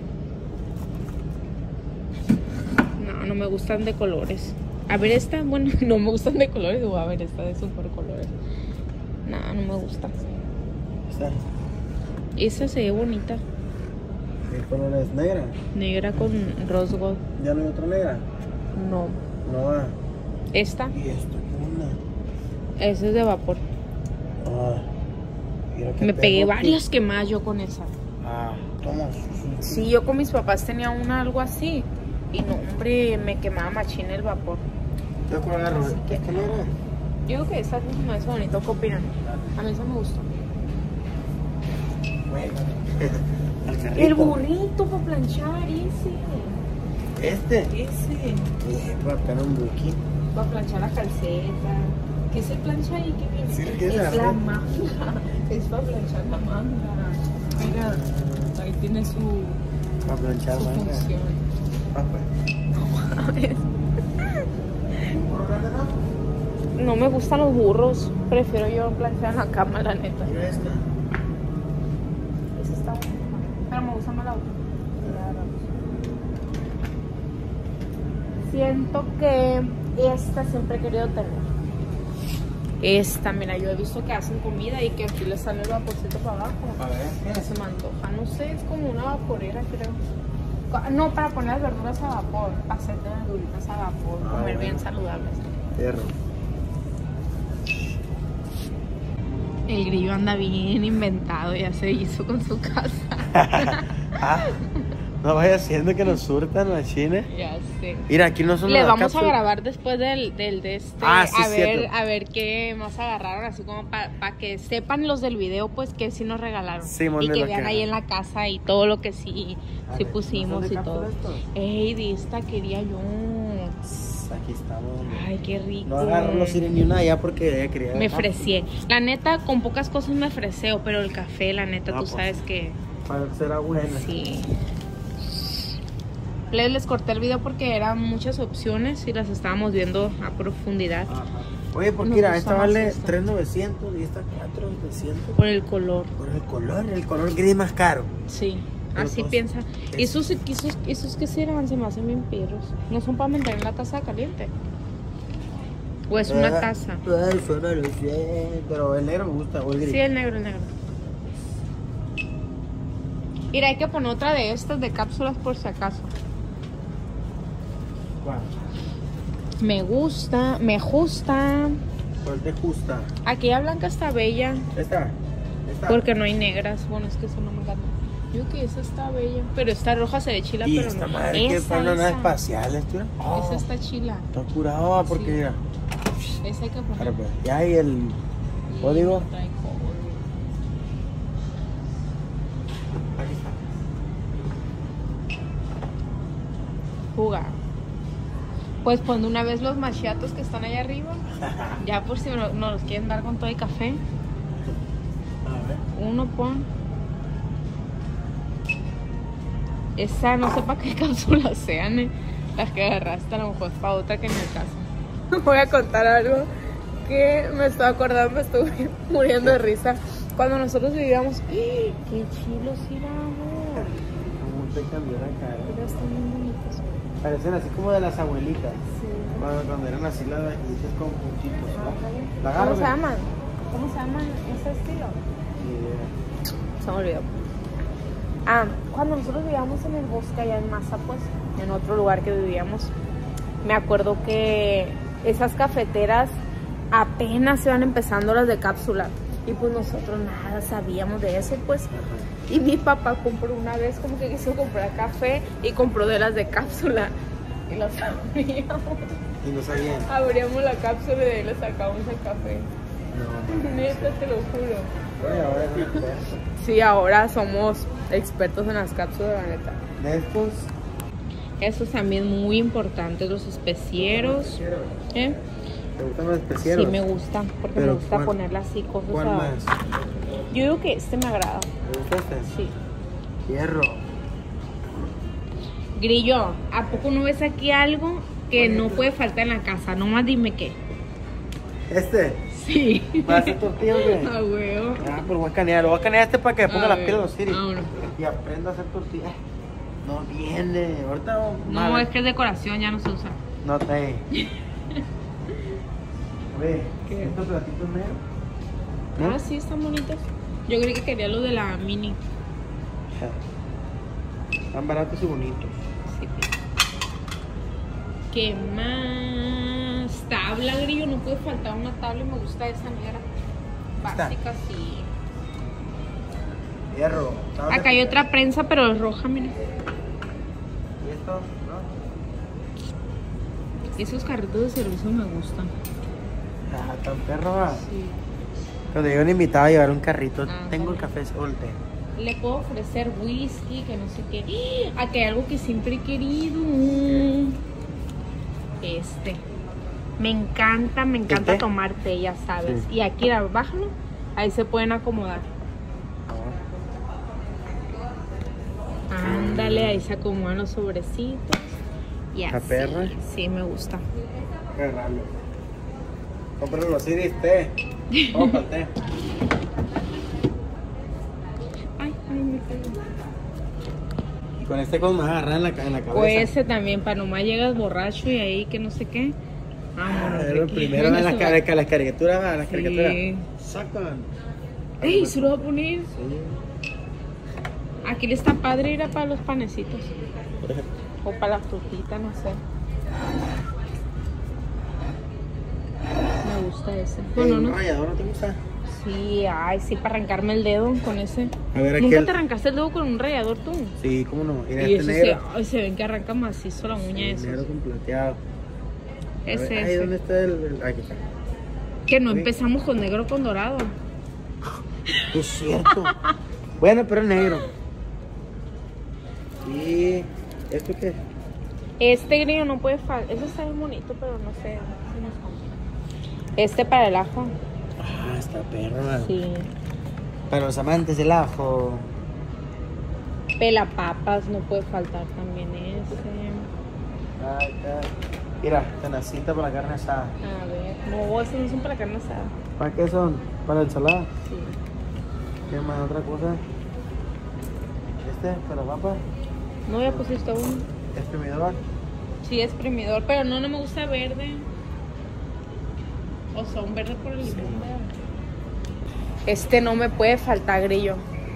[SPEAKER 2] No me gustan de colores. A ver, esta, bueno, no me gustan de colores. Voy a ver, esta de super colores. No me gusta.
[SPEAKER 3] Esta.
[SPEAKER 2] Esa se ve bonita.
[SPEAKER 3] ¿Qué color es? ¿Negra?
[SPEAKER 2] Negra con rose gold.
[SPEAKER 3] ¿Ya no hay otra negra?
[SPEAKER 2] No.
[SPEAKER 3] No va.
[SPEAKER 2] Esta,
[SPEAKER 3] ¿Y esto qué onda?
[SPEAKER 2] esa es de vapor.
[SPEAKER 3] Ah, mira qué
[SPEAKER 2] Me pegué
[SPEAKER 3] perro.
[SPEAKER 2] varias quemadas yo con esa.
[SPEAKER 3] Ah, toma.
[SPEAKER 2] Sí, yo con mis papás tenía una algo así. Y no, hombre, me quemaba machín el vapor.
[SPEAKER 3] ¿Yo cuál agarro?
[SPEAKER 2] Así que-
[SPEAKER 3] ¿Esta negra?
[SPEAKER 2] Yo creo que esa es más bonito. ¿Qué opinan? A mí esa me gustó.
[SPEAKER 3] Bueno. Al carrito.
[SPEAKER 2] El burrito para planchar, ese.
[SPEAKER 3] ¿Este?
[SPEAKER 2] Ese.
[SPEAKER 3] Para tener un buki.
[SPEAKER 2] Para planchar la calceta. ¿Qué se plancha ahí? ¿Qué viene?
[SPEAKER 3] Sí, ¿qué es
[SPEAKER 2] es
[SPEAKER 3] hacer?
[SPEAKER 2] la manga. Es para planchar la manga. Mira, ahí tiene su
[SPEAKER 3] Para planchar manga.
[SPEAKER 2] función.
[SPEAKER 3] Ah, pues.
[SPEAKER 2] No me gustan los burros. Prefiero yo planchar en la cama, la neta.
[SPEAKER 3] Mira esta.
[SPEAKER 2] Esa está buena. Pero me gusta más la otra. Siento que esta siempre he querido tener. Esta, mira, yo he visto que hacen comida y que aquí le sale el vaporcito para abajo.
[SPEAKER 3] A ver.
[SPEAKER 2] Se me antoja, no sé, es como una vaporera, creo. No, para poner las verduras a vapor, para hacer verduritas a vapor,
[SPEAKER 3] Ah,
[SPEAKER 2] comer bien
[SPEAKER 3] bueno.
[SPEAKER 2] saludables.
[SPEAKER 3] Fierro.
[SPEAKER 2] El grillo anda bien inventado, ya se hizo con su casa.
[SPEAKER 3] Ah, No vaya haciendo que nos surtan la china.
[SPEAKER 2] Ya sé.
[SPEAKER 3] Mira, aquí no son
[SPEAKER 2] Les
[SPEAKER 3] las
[SPEAKER 2] vamos
[SPEAKER 3] cápsulas.
[SPEAKER 2] a grabar después del de este.
[SPEAKER 3] Ah, sí, cierto.
[SPEAKER 2] A ver qué más agarraron, así como para que sepan los del video, pues que sí nos regalaron.
[SPEAKER 3] Sí, mon,
[SPEAKER 2] y
[SPEAKER 3] de
[SPEAKER 2] que
[SPEAKER 3] lo
[SPEAKER 2] vean
[SPEAKER 3] que-
[SPEAKER 2] ahí en la casa y todo lo que sí
[SPEAKER 3] A ver,
[SPEAKER 2] pusimos
[SPEAKER 3] ¿no son
[SPEAKER 2] y
[SPEAKER 3] de
[SPEAKER 2] todo.
[SPEAKER 3] cápsula estos?
[SPEAKER 2] Ey, de esta quería yo.
[SPEAKER 3] Aquí estamos.
[SPEAKER 2] Ay, qué rico.
[SPEAKER 3] No agarro los Siri ni una ya porque ella quería.
[SPEAKER 2] Me frecié. La neta, con pocas cosas me freseo, pero el café, la neta,
[SPEAKER 3] No,
[SPEAKER 2] tú
[SPEAKER 3] pues.
[SPEAKER 2] sabes que
[SPEAKER 3] Para ser buena.
[SPEAKER 2] sí. Les corté el video porque eran muchas opciones y las estábamos viendo a profundidad
[SPEAKER 3] Ajá. Oye, porque
[SPEAKER 2] Nos
[SPEAKER 3] mira,
[SPEAKER 2] gusta
[SPEAKER 3] esta
[SPEAKER 2] más
[SPEAKER 3] vale
[SPEAKER 2] esta.
[SPEAKER 3] 3,900 y esta 4,900.
[SPEAKER 2] por el color.
[SPEAKER 3] Por el color gris más caro.
[SPEAKER 2] Sí,
[SPEAKER 3] Pero
[SPEAKER 2] así
[SPEAKER 3] pues,
[SPEAKER 2] piensa. Y
[SPEAKER 3] es-
[SPEAKER 2] esos que serán, se me hacen bien perros. No son para mantener la taza caliente. O es una taza.
[SPEAKER 3] Ay, suena, lo sé. Pero el negro me gusta, o el gris.
[SPEAKER 2] Sí, el negro, el negro. Mira, hay que poner otra de estas de cápsulas por si acaso.
[SPEAKER 3] ¿Cuál?
[SPEAKER 2] Me gusta.
[SPEAKER 3] ¿Cuál te gusta?
[SPEAKER 2] Aquella blanca está bella.
[SPEAKER 3] Esta.
[SPEAKER 2] Porque no hay negras. Bueno, es que eso no me encanta. Yo que esa está bella. Pero esta roja se ve chila,
[SPEAKER 3] Y
[SPEAKER 2] pero
[SPEAKER 3] esta
[SPEAKER 2] no.
[SPEAKER 3] madre que
[SPEAKER 2] Esa,
[SPEAKER 3] para una nave
[SPEAKER 2] esa.
[SPEAKER 3] espacial, ¿esto?
[SPEAKER 2] Esa está chila.
[SPEAKER 3] Está curado, porque
[SPEAKER 2] Sí.
[SPEAKER 3] mira.
[SPEAKER 2] Esa hay que poner.
[SPEAKER 3] Ahora, pues, ya hay el código.
[SPEAKER 2] No trae código.
[SPEAKER 3] Aquí está.
[SPEAKER 2] Jugar. Pues pon de una vez los machiatos que están allá arriba. Ya por si nos los quieren dar con todo el café.
[SPEAKER 3] A ver.
[SPEAKER 2] Uno pon. Esa no sé para qué cápsulas sean, las que agarraste, a lo mejor es para otra que en el caso. Voy a contar algo que me estoy acordando, me estuve muriendo de risa. Cuando nosotros vivíamos, ¡qué chilos íbamos!
[SPEAKER 3] Como te cambió la cara.
[SPEAKER 2] Pero están muy bonitos.
[SPEAKER 3] Parecen así como de las abuelitas.
[SPEAKER 2] Sí.
[SPEAKER 3] Cuando eran así las viejitas con puntitos, ¿no? La
[SPEAKER 2] ¿Cómo
[SPEAKER 3] agarro.
[SPEAKER 2] se llaman? ¿Cómo se llaman ese estilo?
[SPEAKER 3] Ni idea.
[SPEAKER 2] Se me olvidó. Ah, cuando nosotros vivíamos en el bosque allá en Maza, pues, en otro lugar que vivíamos, me acuerdo que esas cafeteras apenas iban empezando las de cápsula. Y pues nosotros nada sabíamos de eso, pues. Y mi papá compró una vez, como que quiso comprar café y compró de las de cápsula. Y las abríamos.
[SPEAKER 3] Y no sabían.
[SPEAKER 2] Abríamos la cápsula y de ahí le sacamos el café.
[SPEAKER 3] No.
[SPEAKER 2] Neta, te lo juro.
[SPEAKER 3] Oye, ahora es experto.
[SPEAKER 2] Sí, ahora somos expertos en las cápsulas, la neta.
[SPEAKER 3] De estos.
[SPEAKER 2] Esos también muy importantes, los especieros. ¿Eh?
[SPEAKER 3] ¿Te gustan los especieros?
[SPEAKER 2] Sí, me gustan, porque
[SPEAKER 3] Pero
[SPEAKER 2] me gusta
[SPEAKER 3] ¿cuál-
[SPEAKER 2] ponerle así cosas.
[SPEAKER 3] ¿Cuál
[SPEAKER 2] a-
[SPEAKER 3] más?
[SPEAKER 2] Yo digo que este me agrada.
[SPEAKER 3] ¿Te gusta este?
[SPEAKER 2] Sí.
[SPEAKER 3] Hierro.
[SPEAKER 2] Grillo, ¿a poco no ves aquí algo que no puede faltar en la casa? Nomás dime qué.
[SPEAKER 3] ¿Este?
[SPEAKER 2] Sí.
[SPEAKER 3] ¿Para hacer tortillas, güey?
[SPEAKER 2] Ah, huevo.
[SPEAKER 3] Ah, pues voy a canear. Lo voy a canear este para que ponga
[SPEAKER 2] A
[SPEAKER 3] las
[SPEAKER 2] ver,
[SPEAKER 3] pilas a los Siri.
[SPEAKER 2] vámonos.
[SPEAKER 3] Y aprenda a hacer tortillas. No viene. Ahorita vamos.
[SPEAKER 2] No, es que es decoración, ya no se usa.
[SPEAKER 3] No te. Ve,
[SPEAKER 2] ¿Qué?
[SPEAKER 3] estos platitos negros. ¿no?
[SPEAKER 2] Ah, sí, están bonitos. Yo creí que quería los de la mini.
[SPEAKER 3] Están baratos y bonitos.
[SPEAKER 2] Sí, pues. ¿Qué más? Tabla, Grillo, no puede faltar una tabla y me gusta esa negra. Básica, sí.
[SPEAKER 3] Hierro.
[SPEAKER 2] Acá hay otra prensa, pero es roja, miren.
[SPEAKER 3] ¿Y esto? ¿No?
[SPEAKER 2] Esos carritos de servicio me gustan.
[SPEAKER 3] Ah, tan perro. ¿Va?
[SPEAKER 2] Sí.
[SPEAKER 3] Cuando yo le invitaba a llevar un carrito,
[SPEAKER 2] Ah,
[SPEAKER 3] tengo el
[SPEAKER 2] también.
[SPEAKER 3] café o el té.
[SPEAKER 2] Le puedo ofrecer whisky, que no sé qué. ¡Ah! Aquí hay algo que siempre he querido. Este. Me encanta
[SPEAKER 3] té?
[SPEAKER 2] tomar té, ya sabes.
[SPEAKER 3] Sí.
[SPEAKER 2] Y aquí, bájalo. Ahí se pueden acomodar. Ándale, ahí se acomodan los sobrecitos. Y
[SPEAKER 3] ¿La
[SPEAKER 2] así.
[SPEAKER 3] perra?
[SPEAKER 2] Sí, me gusta.
[SPEAKER 3] Agarrarlo. Cómpralo los Siris té. Vamos para el té.
[SPEAKER 2] Ay, me cayó.
[SPEAKER 3] Y con este cuando me vas a agarrar en la cabeza.
[SPEAKER 2] Pues ese también, para nomás llegas borracho y ahí que no sé qué. Vámonos.
[SPEAKER 3] Era el
[SPEAKER 2] Ricky.
[SPEAKER 3] primero en las
[SPEAKER 2] Eso va.
[SPEAKER 3] caricaturas, ¿va? Las
[SPEAKER 2] Sí.
[SPEAKER 3] caricaturas. Sacan.
[SPEAKER 2] Ey, se lo voy a poner.
[SPEAKER 3] Sí.
[SPEAKER 2] Aquí le está padre ir a para los panecitos. O para las tortitas, no sé. Me gusta ese. Bueno,
[SPEAKER 3] ¿Un
[SPEAKER 2] no.
[SPEAKER 3] rallador no te gusta?
[SPEAKER 2] Sí, ay, sí, para arrancarme el dedo con ese.
[SPEAKER 3] A ver,
[SPEAKER 2] ¿Nunca
[SPEAKER 3] aquel.
[SPEAKER 2] te arrancaste el dedo con un rallador tú?
[SPEAKER 3] Sí, cómo no. Mira,
[SPEAKER 2] Y
[SPEAKER 3] este
[SPEAKER 2] eso
[SPEAKER 3] negro.
[SPEAKER 2] ay, se ven que arranca macizo la uña
[SPEAKER 3] Sí,
[SPEAKER 2] eso.
[SPEAKER 3] negro con plateado. A
[SPEAKER 2] Es
[SPEAKER 3] ver, ahí, ¿dónde
[SPEAKER 2] ese.
[SPEAKER 3] está aquí está.
[SPEAKER 2] Que no
[SPEAKER 3] Sí.
[SPEAKER 2] empezamos con negro con dorado.
[SPEAKER 3] Es cierto. Bueno, pero es negro. ¿Y esto qué es?
[SPEAKER 2] Este grillo no puede faltar. Ese está bien bonito, pero no sé. Si nos compra. Este para el ajo.
[SPEAKER 3] Ah, está perro.
[SPEAKER 2] Sí.
[SPEAKER 3] Para los amantes del ajo.
[SPEAKER 2] Pelapapas no puede faltar también ese.
[SPEAKER 3] Ahí está. Mira, tenacita para la carne asada.
[SPEAKER 2] A ver. No, estos no son para carne asada.
[SPEAKER 3] ¿Para qué son? ¿Para la ensalada?
[SPEAKER 2] Sí.
[SPEAKER 3] ¿Qué más? ¿Otra cosa? ¿Para la papa?
[SPEAKER 2] No, ya pusiste uno.
[SPEAKER 3] ¿Exprimidor?
[SPEAKER 2] Sí, exprimidor, pero no me gusta verde. O sea, un verde por el limón. Este no me puede faltar, grillo.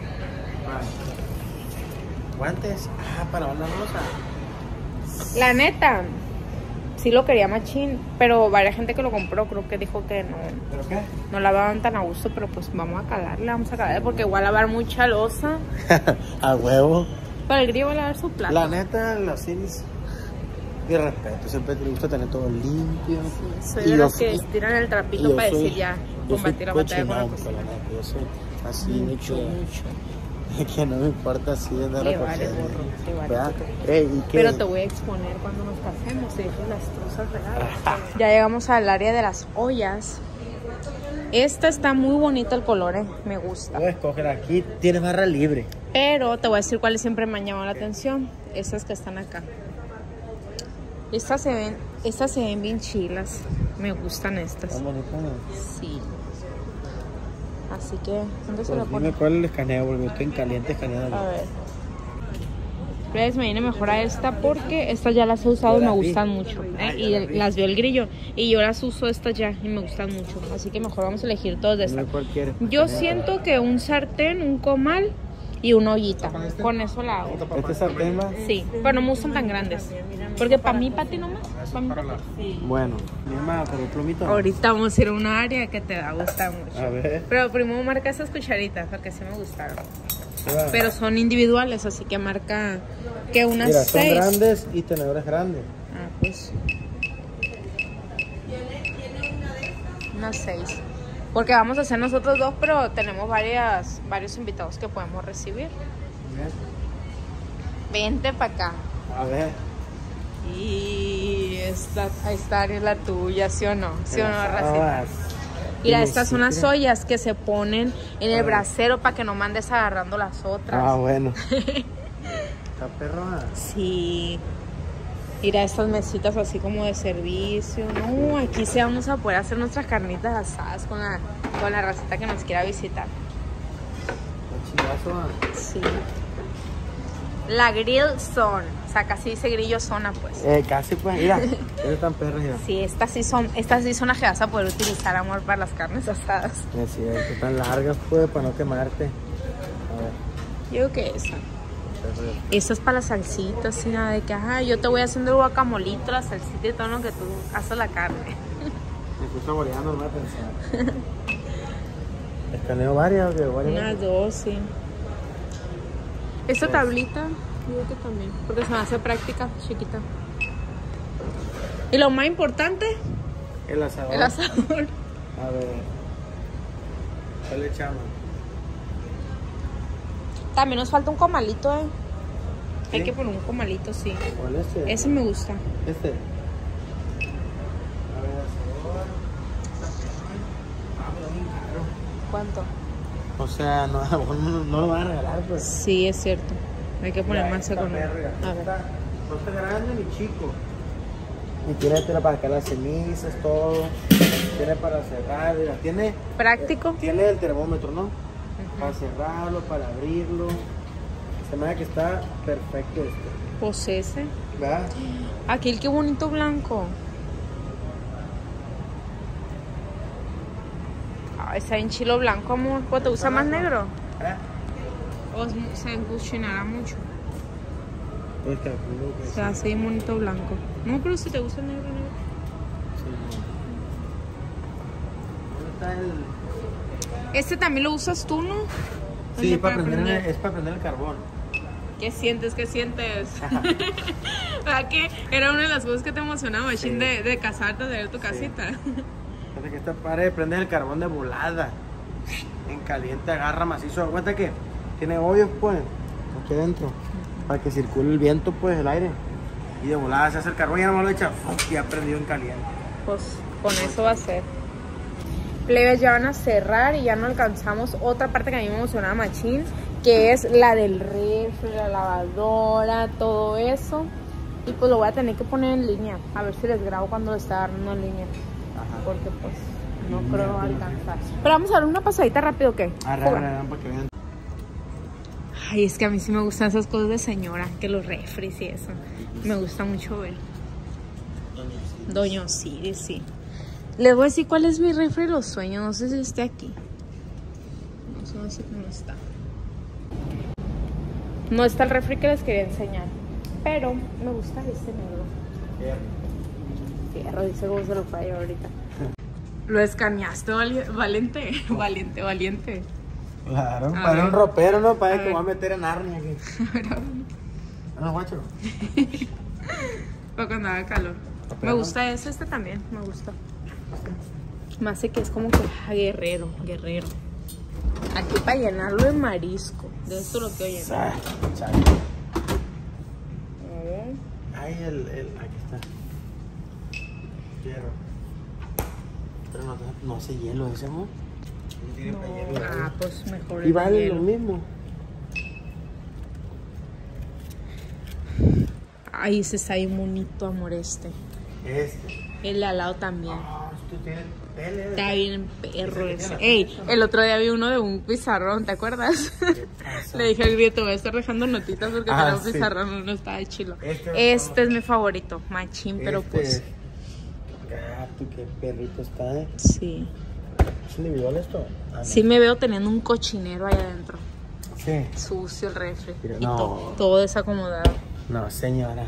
[SPEAKER 3] ¿Guantes? Ah, para una rosa.
[SPEAKER 2] La neta, sí lo quería machín, pero varias gente que lo compró creo que dijo que no,
[SPEAKER 3] ¿Pero qué?
[SPEAKER 2] no lavaban tan a gusto, pero pues vamos a calarle porque igual lavar mucha losa.
[SPEAKER 3] A huevo.
[SPEAKER 2] Pero el grillo va a lavar su plato.
[SPEAKER 3] La neta, los Siris, mi respeto, siempre te gusta tener todo limpio.
[SPEAKER 2] Soy
[SPEAKER 3] Y
[SPEAKER 2] de
[SPEAKER 3] yo
[SPEAKER 2] los que
[SPEAKER 3] soy-
[SPEAKER 2] estiran el
[SPEAKER 3] y
[SPEAKER 2] trapito
[SPEAKER 3] yo
[SPEAKER 2] para
[SPEAKER 3] soy-
[SPEAKER 2] decir ya,
[SPEAKER 3] yo
[SPEAKER 2] combatir la
[SPEAKER 3] soy
[SPEAKER 2] batalla con la
[SPEAKER 3] cochinón,
[SPEAKER 2] cocina.
[SPEAKER 3] pues, la neta, yo soy así
[SPEAKER 2] Mucho,
[SPEAKER 3] que,
[SPEAKER 2] mucho.
[SPEAKER 3] que no me importa así de andar
[SPEAKER 2] Te
[SPEAKER 3] recogiendo.
[SPEAKER 2] vale gorro, te vale
[SPEAKER 3] ¿Verdad?
[SPEAKER 2] gorro.
[SPEAKER 3] ¿Y qué?
[SPEAKER 2] Pero te voy a exponer cuando nos casemos, te dejo las truzas regadas. Ya llegamos al área de las ollas. Esta está muy bonita el color, me gusta.
[SPEAKER 3] Puedes escoger aquí, tienes barra libre.
[SPEAKER 2] Pero te voy a decir cuáles siempre me han llamado la atención. Estas que están acá. Estas se ven bien chilas. Me gustan estas.
[SPEAKER 3] Están bonitas.
[SPEAKER 2] Sí. Así que, ¿dónde se
[SPEAKER 3] Pues
[SPEAKER 2] la
[SPEAKER 3] dime
[SPEAKER 2] pone?
[SPEAKER 3] cuál el escaneo, porque estoy en caliente escaneando.
[SPEAKER 2] A ver. Pues me viene mejor a esta porque estas ya las he usado y me gustan mucho. Y las veo el grillo. Y yo las uso estas ya y me gustan mucho. Así que mejor vamos a elegir todas de
[SPEAKER 3] Dime
[SPEAKER 2] estas.
[SPEAKER 3] cuál quieres.
[SPEAKER 2] Yo siento que un sartén, un comal y una ollita. Con eso la hago.
[SPEAKER 3] ¿Este sartén va?
[SPEAKER 2] Sí, pero no me gustan tan grandes. Porque para mí, para ti nomás. Pa' mí, pa' ti.
[SPEAKER 3] Bueno, mi mamá, pero plumito.
[SPEAKER 2] Ahorita vamos a ir a un área que te va a gustar mucho.
[SPEAKER 3] A ver.
[SPEAKER 2] Pero primero marca esas cucharitas porque sí me gustaron.
[SPEAKER 3] ¿qué va?
[SPEAKER 2] Pero son individuales, así que marca que unas
[SPEAKER 3] Mira, son
[SPEAKER 2] 6.
[SPEAKER 3] grandes y tenedores grandes.
[SPEAKER 2] Ah, pues. Unas 6. Porque vamos a hacer nosotros dos, pero tenemos varios invitados que podemos recibir. Vente para acá.
[SPEAKER 3] A ver.
[SPEAKER 2] Y esta área es la tuya, ¿sí o no? ¿Sí o no,
[SPEAKER 3] Ah,
[SPEAKER 2] Racita? Mira, estas son unas ollas que se ponen en el brasero para que no mandes agarrando las otras.
[SPEAKER 3] Ah, bueno. Está perro.
[SPEAKER 2] Sí. Mira estas mesitas así como de servicio. No, aquí sí vamos a poder hacer nuestras carnitas asadas con la racita que nos quiera visitar.
[SPEAKER 3] Chingazo.
[SPEAKER 2] Sí. La grill zone. O sea, casi dice grillo zona, pues.
[SPEAKER 3] Casi pues, mira. Eres tan perro ya.
[SPEAKER 2] Sí, estas sí son las que vas a poder utilizar, amor, para las carnes asadas.
[SPEAKER 3] Es cierto, tan largas pues, para no quemarte. A ver.
[SPEAKER 2] Yo creo que esa. Esa es para las salsitas, así nada de que, ajá, yo te voy haciendo el guacamolito, la salsita y todo lo que tú haces la carne.
[SPEAKER 3] Me estoy saboreando, no voy a pensar. ¿Escaneo varias o qué?
[SPEAKER 2] Unas 2, sí. Esta tablita, digo que también, porque se me hace práctica, chiquita. Y lo más importante,
[SPEAKER 3] El asador.
[SPEAKER 2] el asador.
[SPEAKER 3] A ver. ¿Qué le echamos?
[SPEAKER 2] También nos falta un comalito,
[SPEAKER 3] ¿Sí?
[SPEAKER 2] Hay que poner un comalito, sí.
[SPEAKER 3] ¿Cuál es este?
[SPEAKER 2] Ese me gusta.
[SPEAKER 3] Este. A ver, asador. Ah, pero es bien caro.
[SPEAKER 2] ¿Cuánto?
[SPEAKER 3] O sea, no, a lo mejor no lo van a regalar, pues.
[SPEAKER 2] Sí, es cierto. Hay que poner más económico. A ver.
[SPEAKER 3] No está grande ni chico. Y tiene tela para sacar las cenizas, todo. Tiene para cerrar, mira, tiene
[SPEAKER 2] Práctico.
[SPEAKER 3] tiene el termómetro, ¿no? Para cerrarlo, para abrirlo. Se me da que está perfecto este.
[SPEAKER 2] Pues ese.
[SPEAKER 3] ¿Verdad?
[SPEAKER 2] Aquel qué bonito blanco. Ay, está en chilo blanco, amor. ¿Pues te gusta más negro?
[SPEAKER 3] ¿Eh?
[SPEAKER 2] O se encuchinará mucho.
[SPEAKER 3] Pues calculo que
[SPEAKER 2] Se hace bien bonito blanco. No, pero si te gusta el negro, negro.
[SPEAKER 3] sí. ¿Dónde está el...
[SPEAKER 2] Este también lo usas tú, ¿no?
[SPEAKER 3] Sí, es para prender el carbón.
[SPEAKER 2] ¿Qué sientes? ¿Qué sientes? ¿Verdad que era una de las cosas que te emocionaba, Machín,
[SPEAKER 3] Sí.
[SPEAKER 2] de casarte, de ver tu casita?
[SPEAKER 3] Fíjate que esta pared prende el carbón de volada. En caliente agarra macizo. Aguanta que tiene hoyos, pues, aquí adentro. Para que circule el viento, pues, el aire. Y de volada se hace el carbón y ya nomás lo echa. Y ha prendido en caliente.
[SPEAKER 2] Pues con eso va a ser. Plebes, ya van a cerrar y ya no alcanzamos otra parte que a mí me emocionaba machín, que es la del refri, la lavadora, todo eso. Y pues lo voy a tener que poner en línea, a ver si les grabo cuando lo está dando en línea.
[SPEAKER 3] Ajá.
[SPEAKER 2] Porque pues no creo alcanzar. Pero vamos a dar una pasadita rápido, ¿o qué?
[SPEAKER 3] Arre, para que vean.
[SPEAKER 2] Ay, es que a mí sí me gustan esas cosas de señora, que los refris y eso. Me gusta mucho ver. Doña Osiris, sí. Les voy a decir cuál es mi refri de los sueños. No sé si esté aquí. No sé cómo está. No está el refri que les quería enseñar. Pero me gusta este negro. Fierro, dice cómo se lo fallo ahorita. Lo escaneaste, valiente. Valiente.
[SPEAKER 3] Claro,
[SPEAKER 2] A
[SPEAKER 3] para
[SPEAKER 2] ver.
[SPEAKER 3] un ropero, ¿no? Para
[SPEAKER 2] A
[SPEAKER 3] que
[SPEAKER 2] ver.
[SPEAKER 3] voy a meter en Narnia aquí. No, guacho.
[SPEAKER 2] Para cuando haga calor. Me gusta este también, me gusta. Me hace que es como que guerrero. Aquí para llenarlo de marisco. De esto lo que oye.
[SPEAKER 3] Sa- sa-
[SPEAKER 2] A ver.
[SPEAKER 3] Ay, aquí está. Hierro. Pero no hace hielo ese, ¿no? No tiene para hielo.
[SPEAKER 2] Ah, pues mejor
[SPEAKER 3] Y
[SPEAKER 2] el
[SPEAKER 3] vale
[SPEAKER 2] hielo.
[SPEAKER 3] lo mismo.
[SPEAKER 2] Ay, se está bien bonito, amor, este. El de al lado también.
[SPEAKER 3] Esto tiene tele.
[SPEAKER 2] Está bien perro ese. Ey, el otro día vi uno de un pizarrón, ¿te acuerdas?
[SPEAKER 3] pasa?
[SPEAKER 2] Le dije al grito, voy a estar dejando notitas porque
[SPEAKER 3] Ah,
[SPEAKER 2] tenía un
[SPEAKER 3] sí.
[SPEAKER 2] pizarrón, no estaba de chilo.
[SPEAKER 3] Este
[SPEAKER 2] Es mi favorito, machín, pero pues
[SPEAKER 3] Gato, qué perrito está, ¿eh?
[SPEAKER 2] sí.
[SPEAKER 3] ¿Es individual esto? Ah, no.
[SPEAKER 2] Sí me veo teniendo un cochinero ahí adentro.
[SPEAKER 3] Sí.
[SPEAKER 2] Sucio el refri.
[SPEAKER 3] Pero
[SPEAKER 2] Y
[SPEAKER 3] no.
[SPEAKER 2] todo desacomodado.
[SPEAKER 3] No, señora.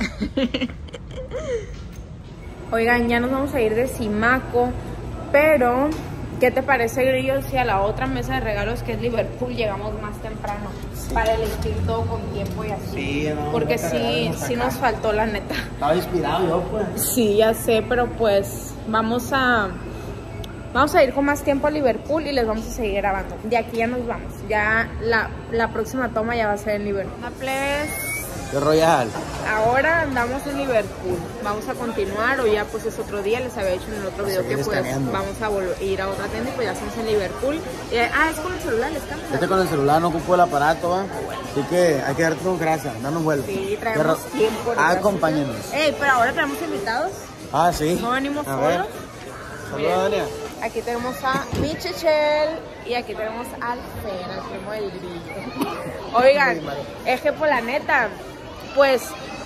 [SPEAKER 2] Oigan, ya nos vamos a ir de Simaco, pero ¿qué te parece, Grillo, si a la otra mesa de regalos que es Liverpool llegamos más temprano?
[SPEAKER 3] Sí.
[SPEAKER 2] Para elegir todo con tiempo y así.
[SPEAKER 3] Sí, no,
[SPEAKER 2] porque
[SPEAKER 3] no te
[SPEAKER 2] sí
[SPEAKER 3] regalemos acá.
[SPEAKER 2] nos faltó, la neta.
[SPEAKER 3] Estaba inspirado yo, pues.
[SPEAKER 2] Sí, ya sé, pero pues vamos a ir con más tiempo a Liverpool y les vamos a seguir grabando. De aquí ya nos vamos. Ya la próxima toma ya va a ser en Liverpool. La plebes,
[SPEAKER 3] Qué royal.
[SPEAKER 2] ahora andamos en Liverpool. Vamos a continuar o ya pues es otro día. Les había dicho en el otro video
[SPEAKER 3] seguir
[SPEAKER 2] que pues
[SPEAKER 3] escaneando.
[SPEAKER 2] vamos a ir a otra tienda y pues ya estamos en Liverpool. Es con el celular, les cambio.
[SPEAKER 3] Este con el celular no ocupo el aparato, ¿va? Así que hay que darte con gracia, danos vuelo.
[SPEAKER 2] Sí, traemos tiempo.
[SPEAKER 3] Acompáñenos.
[SPEAKER 2] Ey, pero ahora tenemos invitados.
[SPEAKER 3] Ah, sí.
[SPEAKER 2] No venimos
[SPEAKER 3] A ver.
[SPEAKER 2] solos.
[SPEAKER 3] Saludos, Dania.
[SPEAKER 2] Aquí tenemos a Michechel y aquí tenemos al Fer, al primo del Grillo. Oigan, es que por la neta, pues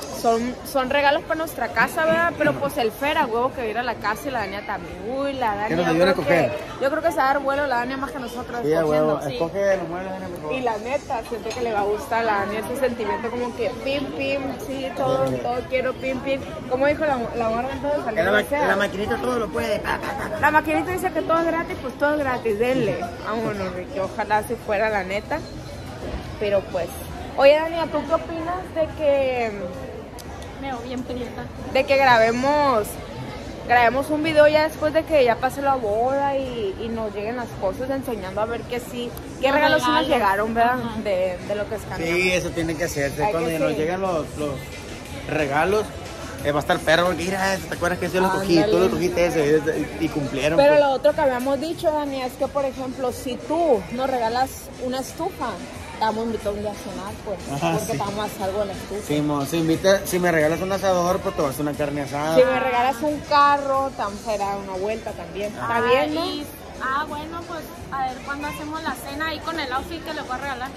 [SPEAKER 2] son regalos para nuestra casa, ¿verdad? Pero pues el Fer a huevo que va a ir a la casa y la Dania también. Uy, la Dania.
[SPEAKER 3] ¿Qué nos ayudan a coger?
[SPEAKER 2] Yo creo que se va a dar vuelo la Dania más que nosotros.
[SPEAKER 3] Sí, a huevo.
[SPEAKER 2] escogiendo.
[SPEAKER 3] Escoge los muebles, Dania, por favor.
[SPEAKER 2] Y la neta, siento que le va a gustar a la Dania ese sentimiento como que pim, pim, sí, todo quiero pim, pim. Como dijo la morra entonces,
[SPEAKER 3] Que la maquinita todo lo puede.
[SPEAKER 2] la maquinita dice que todo es gratis, pues todo es gratis, denle. Vámonos, Ricky, ojalá si fuera la neta. Pero pues, oye Dania, ¿tú qué opinas de que
[SPEAKER 4] Me veo bien prieta.
[SPEAKER 2] grabemos un video ya después de que ya pase la boda y nos lleguen las cosas enseñando a ver qué
[SPEAKER 4] Los
[SPEAKER 2] regalos sí nos
[SPEAKER 4] regalos.
[SPEAKER 2] llegaron, ¿verdad?
[SPEAKER 4] Ajá.
[SPEAKER 2] de lo que escaneamos.
[SPEAKER 3] Sí, eso tiene que hacerse.
[SPEAKER 2] Hay
[SPEAKER 3] Cuando
[SPEAKER 2] que
[SPEAKER 3] ya nos
[SPEAKER 2] sí.
[SPEAKER 3] llegan los regalos, va a estar perro. Porque mira, ¿te acuerdas que yo lo cogí?
[SPEAKER 2] Ándale.
[SPEAKER 3] Tú lo cogiste ese y cumplieron.
[SPEAKER 2] Pero
[SPEAKER 3] pues.
[SPEAKER 2] lo otro que habíamos dicho, Dani, es que por ejemplo, si tú nos regalas una estufa, te vamos a invitar un día a cenar, pues,
[SPEAKER 3] Ajá,
[SPEAKER 2] porque
[SPEAKER 3] sí.
[SPEAKER 2] te vamos a hacer algo en la estufa.
[SPEAKER 3] Si me regalas un asador, pues te vas a hacer una carne asada.
[SPEAKER 2] Si me regalas un carro, te vamos a ir a dar una vuelta también. ¿Está bien, no?
[SPEAKER 4] Bueno, pues a ver cuándo hacemos la cena ahí con el outfit que le voy a regalar.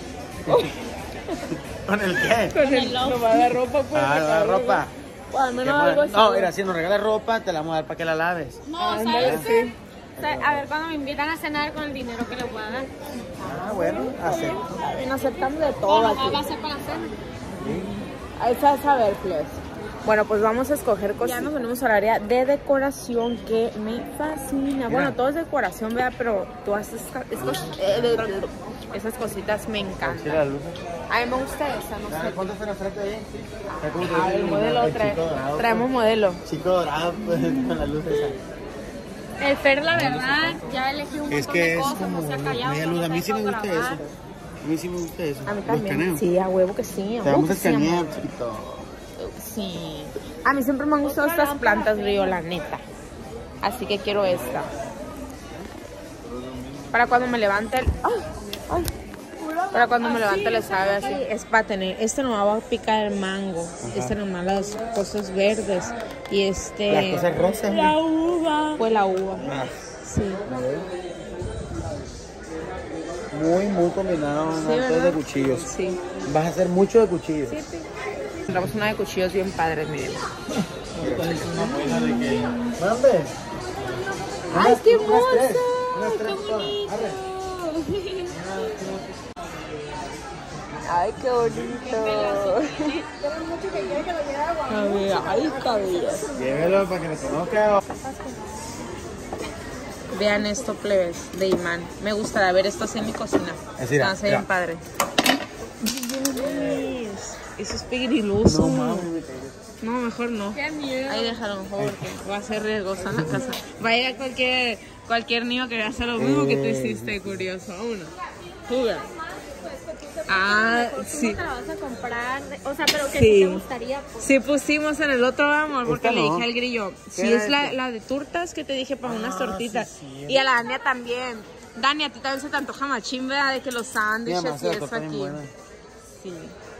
[SPEAKER 3] ¿Con el qué?
[SPEAKER 2] Con
[SPEAKER 4] el outfit.
[SPEAKER 2] nomás de ropa, pues.
[SPEAKER 3] Ah, la ropa.
[SPEAKER 2] O al menos
[SPEAKER 3] ¿Qué
[SPEAKER 2] algo
[SPEAKER 3] fue?
[SPEAKER 2] así.
[SPEAKER 3] No, mira, si nos regalas ropa, te la vamos a dar para que la laves.
[SPEAKER 4] No,
[SPEAKER 2] Ándale,
[SPEAKER 4] ¿sabes
[SPEAKER 2] sí.
[SPEAKER 4] qué? A ver cuando me invitan a cenar con el dinero que les voy a dar.
[SPEAKER 3] Ah, bueno, acepto.
[SPEAKER 2] Bien, aceptando de
[SPEAKER 4] O
[SPEAKER 2] todo
[SPEAKER 4] va
[SPEAKER 2] aquí.
[SPEAKER 4] a ser para la cena.
[SPEAKER 2] Ahí está a saber, pues. Bueno, pues vamos a escoger cosas. Ya nos venimos al área de decoración que me fascina. Bueno, todo es decoración, ¿verdad? Pero todas esas cositas me encantan. A mí me gusta esa, no sé.
[SPEAKER 3] ¿Cuánto se nos trata ahí?
[SPEAKER 2] El modelo, traemos modelo.
[SPEAKER 3] Chico dorado, pues, con la luz esa.
[SPEAKER 4] El Fer, la verdad, ya elegí un montón de cosas,
[SPEAKER 3] como
[SPEAKER 4] no se ha callado.
[SPEAKER 3] media luz. A mí sí me gusta eso. A mí sí me gusta eso.
[SPEAKER 2] A mí también.
[SPEAKER 3] Los
[SPEAKER 2] Sí, a huevo que sí.
[SPEAKER 3] Te vamos a escanear, chiquito.
[SPEAKER 2] Sí. A mí siempre me han gustado estas plantas, Río, la neta. Así que quiero esta. Para cuando me levante el... ¡Ay! Para cuando me levante le sabe así. Es para tener... Este nomás va a picar el mango. Este nomás las cosas verdes. Y este...
[SPEAKER 3] Las cosas rosas.
[SPEAKER 2] La uva. Pues la uva. Sí.
[SPEAKER 3] Muy combinado.
[SPEAKER 2] Sí,
[SPEAKER 3] de cuchillos.
[SPEAKER 2] Sí.
[SPEAKER 3] Vas a hacer mucho de cuchillos.
[SPEAKER 2] Sí. Encontramos una de cuchillos bien padres, miren.
[SPEAKER 3] ¿Dónde?
[SPEAKER 2] ¡Ay, qué hermoso!
[SPEAKER 3] ¡Qué bonito!
[SPEAKER 2] ¡Ay, qué bonito! A ver, ¡ay, cabello!
[SPEAKER 3] Llévelo para que me conozca.
[SPEAKER 2] Vean esto, plebes, de imán. Me gustaría ver esto así en mi cocina.
[SPEAKER 3] Así
[SPEAKER 2] va a ser bien padre. Eso es pegriloso. No, mejor no.
[SPEAKER 4] Qué miedo.
[SPEAKER 2] Ahí déjalo mejor porque va a ser riesgoso en la casa. Va a llegar cualquier niño que hacer lo mismo que tú hiciste, curioso. Vámonos. Juga. Sí.
[SPEAKER 4] ¿Cómo te la vas a comprar? O sea, pero que
[SPEAKER 2] Sí.
[SPEAKER 4] te gustaría. Pues.
[SPEAKER 2] Sí pusimos en el otro, amor, porque
[SPEAKER 3] Esta
[SPEAKER 2] le
[SPEAKER 3] no.
[SPEAKER 2] dije al grillo. Sí,
[SPEAKER 3] era
[SPEAKER 2] es la de tortas que te dije para unas tortitas.
[SPEAKER 3] sí.
[SPEAKER 2] Y a la Dania también. Dani, a ti también se te antoja machín, ¿verdad? De que los sándwiches y eso aquí. Sí.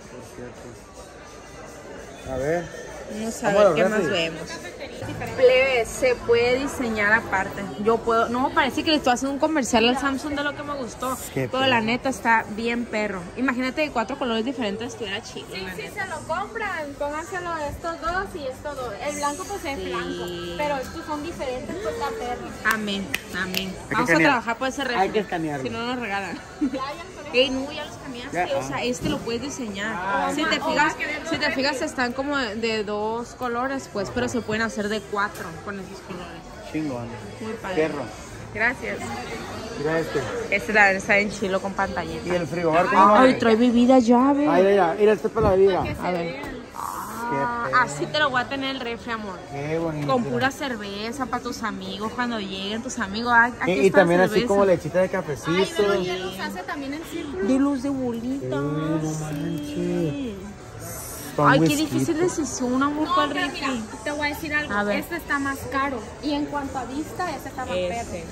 [SPEAKER 3] A ver.
[SPEAKER 2] Vamos a
[SPEAKER 3] Vamos
[SPEAKER 2] ver
[SPEAKER 3] a
[SPEAKER 2] qué
[SPEAKER 3] los
[SPEAKER 2] más
[SPEAKER 3] refris.
[SPEAKER 2] vemos. Plebe, se puede diseñar aparte. Yo puedo. No, parece que le estoy haciendo un comercial al Samsung de lo que me gustó.
[SPEAKER 3] Qué
[SPEAKER 2] Pero la neta está bien perro. Imagínate de 4 colores diferentes, estuviera chido.
[SPEAKER 4] Sí,
[SPEAKER 2] la
[SPEAKER 4] sí
[SPEAKER 2] neta.
[SPEAKER 4] se lo compran, pónganselo a estos dos y estos dos. El blanco pues es
[SPEAKER 2] Sí.
[SPEAKER 4] blanco, pero estos son diferentes, pues está perro.
[SPEAKER 2] Amén, amén.
[SPEAKER 3] que
[SPEAKER 2] Vamos a
[SPEAKER 3] escanear.
[SPEAKER 2] trabajar por ese refri.
[SPEAKER 3] Hay que escanearlo.
[SPEAKER 2] Si no nos regalan.
[SPEAKER 4] Ya
[SPEAKER 2] Ey, no, ya los cambiaste.
[SPEAKER 3] Ya,
[SPEAKER 2] O sea, este lo puedes diseñar. Si te fijas, están como de 2 colores, pues, pero se pueden hacer de 4 con esos colores.
[SPEAKER 3] Chingón.
[SPEAKER 2] Muy padre.
[SPEAKER 3] Perro.
[SPEAKER 2] Gracias.
[SPEAKER 3] Mira este.
[SPEAKER 2] Este la está en chilo con pantallita.
[SPEAKER 3] Y el frigobar, ¿cómo
[SPEAKER 2] Ay,
[SPEAKER 3] va?
[SPEAKER 2] trae bebida llave.
[SPEAKER 3] Ay, mira, este es para la vida.
[SPEAKER 2] A ver. Así te lo voy a tener el refri, amor.
[SPEAKER 3] Qué bonito.
[SPEAKER 2] Con pura cerveza para tus amigos, cuando lleguen tus amigos. Aquí
[SPEAKER 3] Y
[SPEAKER 2] está
[SPEAKER 3] también
[SPEAKER 2] la
[SPEAKER 3] así
[SPEAKER 2] cerveza.
[SPEAKER 3] como lechita de
[SPEAKER 4] Ay,
[SPEAKER 3] cafecito.
[SPEAKER 4] no, ya los hace también en círculo.
[SPEAKER 2] De luz de bolita.
[SPEAKER 3] no manches. Con
[SPEAKER 2] Ay, qué
[SPEAKER 3] whisky.
[SPEAKER 2] difícil decisión, amor,
[SPEAKER 4] No,
[SPEAKER 2] para el
[SPEAKER 4] pero
[SPEAKER 2] refri.
[SPEAKER 4] mira, te voy a decir algo.
[SPEAKER 2] A ver.
[SPEAKER 4] Este está más caro. Y en cuanto a vista, este está más perro.
[SPEAKER 2] Ese.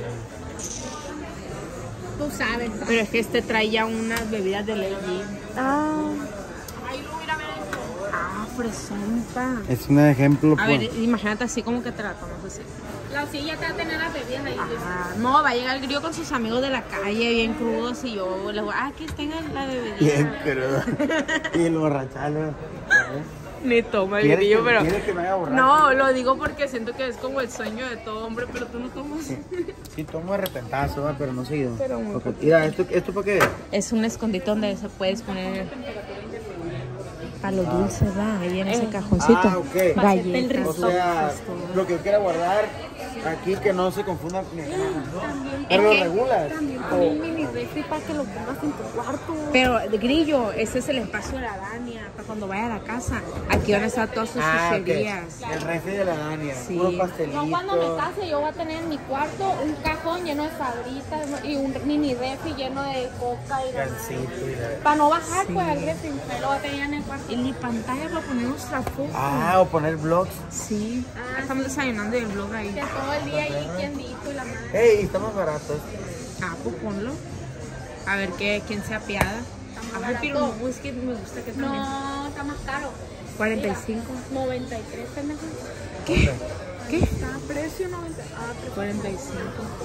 [SPEAKER 4] Tú sabes.
[SPEAKER 2] Pero es que este trae ya unas bebidas de ley.
[SPEAKER 4] Ahí lo voy a ir a ver.
[SPEAKER 2] Fresón, pa.
[SPEAKER 3] Es un ejemplo.
[SPEAKER 2] A ver,
[SPEAKER 3] pues.
[SPEAKER 2] imagínate así como que te la tomas así.
[SPEAKER 4] La silla te va a tener las bebidas ahí.
[SPEAKER 2] No, va a llegar el grillo con sus amigos de la calle bien crudos y yo les voy que tengan la bebida.
[SPEAKER 3] Bien crudo. Y el borrachalo.
[SPEAKER 2] Ni toma el
[SPEAKER 3] ¿Quieres
[SPEAKER 2] grillo,
[SPEAKER 3] que,
[SPEAKER 2] pero...
[SPEAKER 3] ¿quieres que me haga borracho?
[SPEAKER 2] No, lo digo porque siento que es como el sueño de todo hombre, pero tú no tomas.
[SPEAKER 3] Sí, tomo de repentazo, ¿va? Pero no seguido.
[SPEAKER 2] Pero muy
[SPEAKER 3] Ok, mira, ¿esto para qué es?
[SPEAKER 2] Es un escondite donde se puedes poner para los dulces, ¿va? Ahí en ese cajoncito.
[SPEAKER 3] Ah, ok.
[SPEAKER 2] Galletas.
[SPEAKER 3] O sea, lo que yo quiera guardar aquí que no se confunda con mi hermana, ¿no? Pero lo regulas.
[SPEAKER 4] Un mini refri para que lo pongas en tu cuarto.
[SPEAKER 2] Pero de grillo, ese es el espacio de la Dania, para cuando vaya a la casa. Aquí van a estar todas sus
[SPEAKER 3] Ok.
[SPEAKER 2] chucherías.
[SPEAKER 3] El refri de la Dania.
[SPEAKER 2] Sí.
[SPEAKER 3] Puro pastelito.
[SPEAKER 4] Yo cuando me case yo voy a tener en mi cuarto un cajón lleno de sabritas y un mini refri lleno de coca y de...
[SPEAKER 3] Gansito y la...
[SPEAKER 4] Para no bajar pues al refri, lo voy a tener en el cuarto.
[SPEAKER 2] En mi pantalla para poner nuestra foto.
[SPEAKER 3] Ah, o poner vlogs.
[SPEAKER 2] Sí. Estamos desayunando el blog ahí.
[SPEAKER 4] Que todo el día ahí tiendito y la madre.
[SPEAKER 3] Ey, está más barato.
[SPEAKER 2] Ah, pues ponlo. A ver quién se apiada. Ay, pero no, es que me gusta que también.
[SPEAKER 4] No, está más caro.
[SPEAKER 2] 45.
[SPEAKER 4] 93, pendejo.
[SPEAKER 2] ¿Qué? ¿Qué?
[SPEAKER 4] Está a precio 90. Ah, precio.
[SPEAKER 2] 45.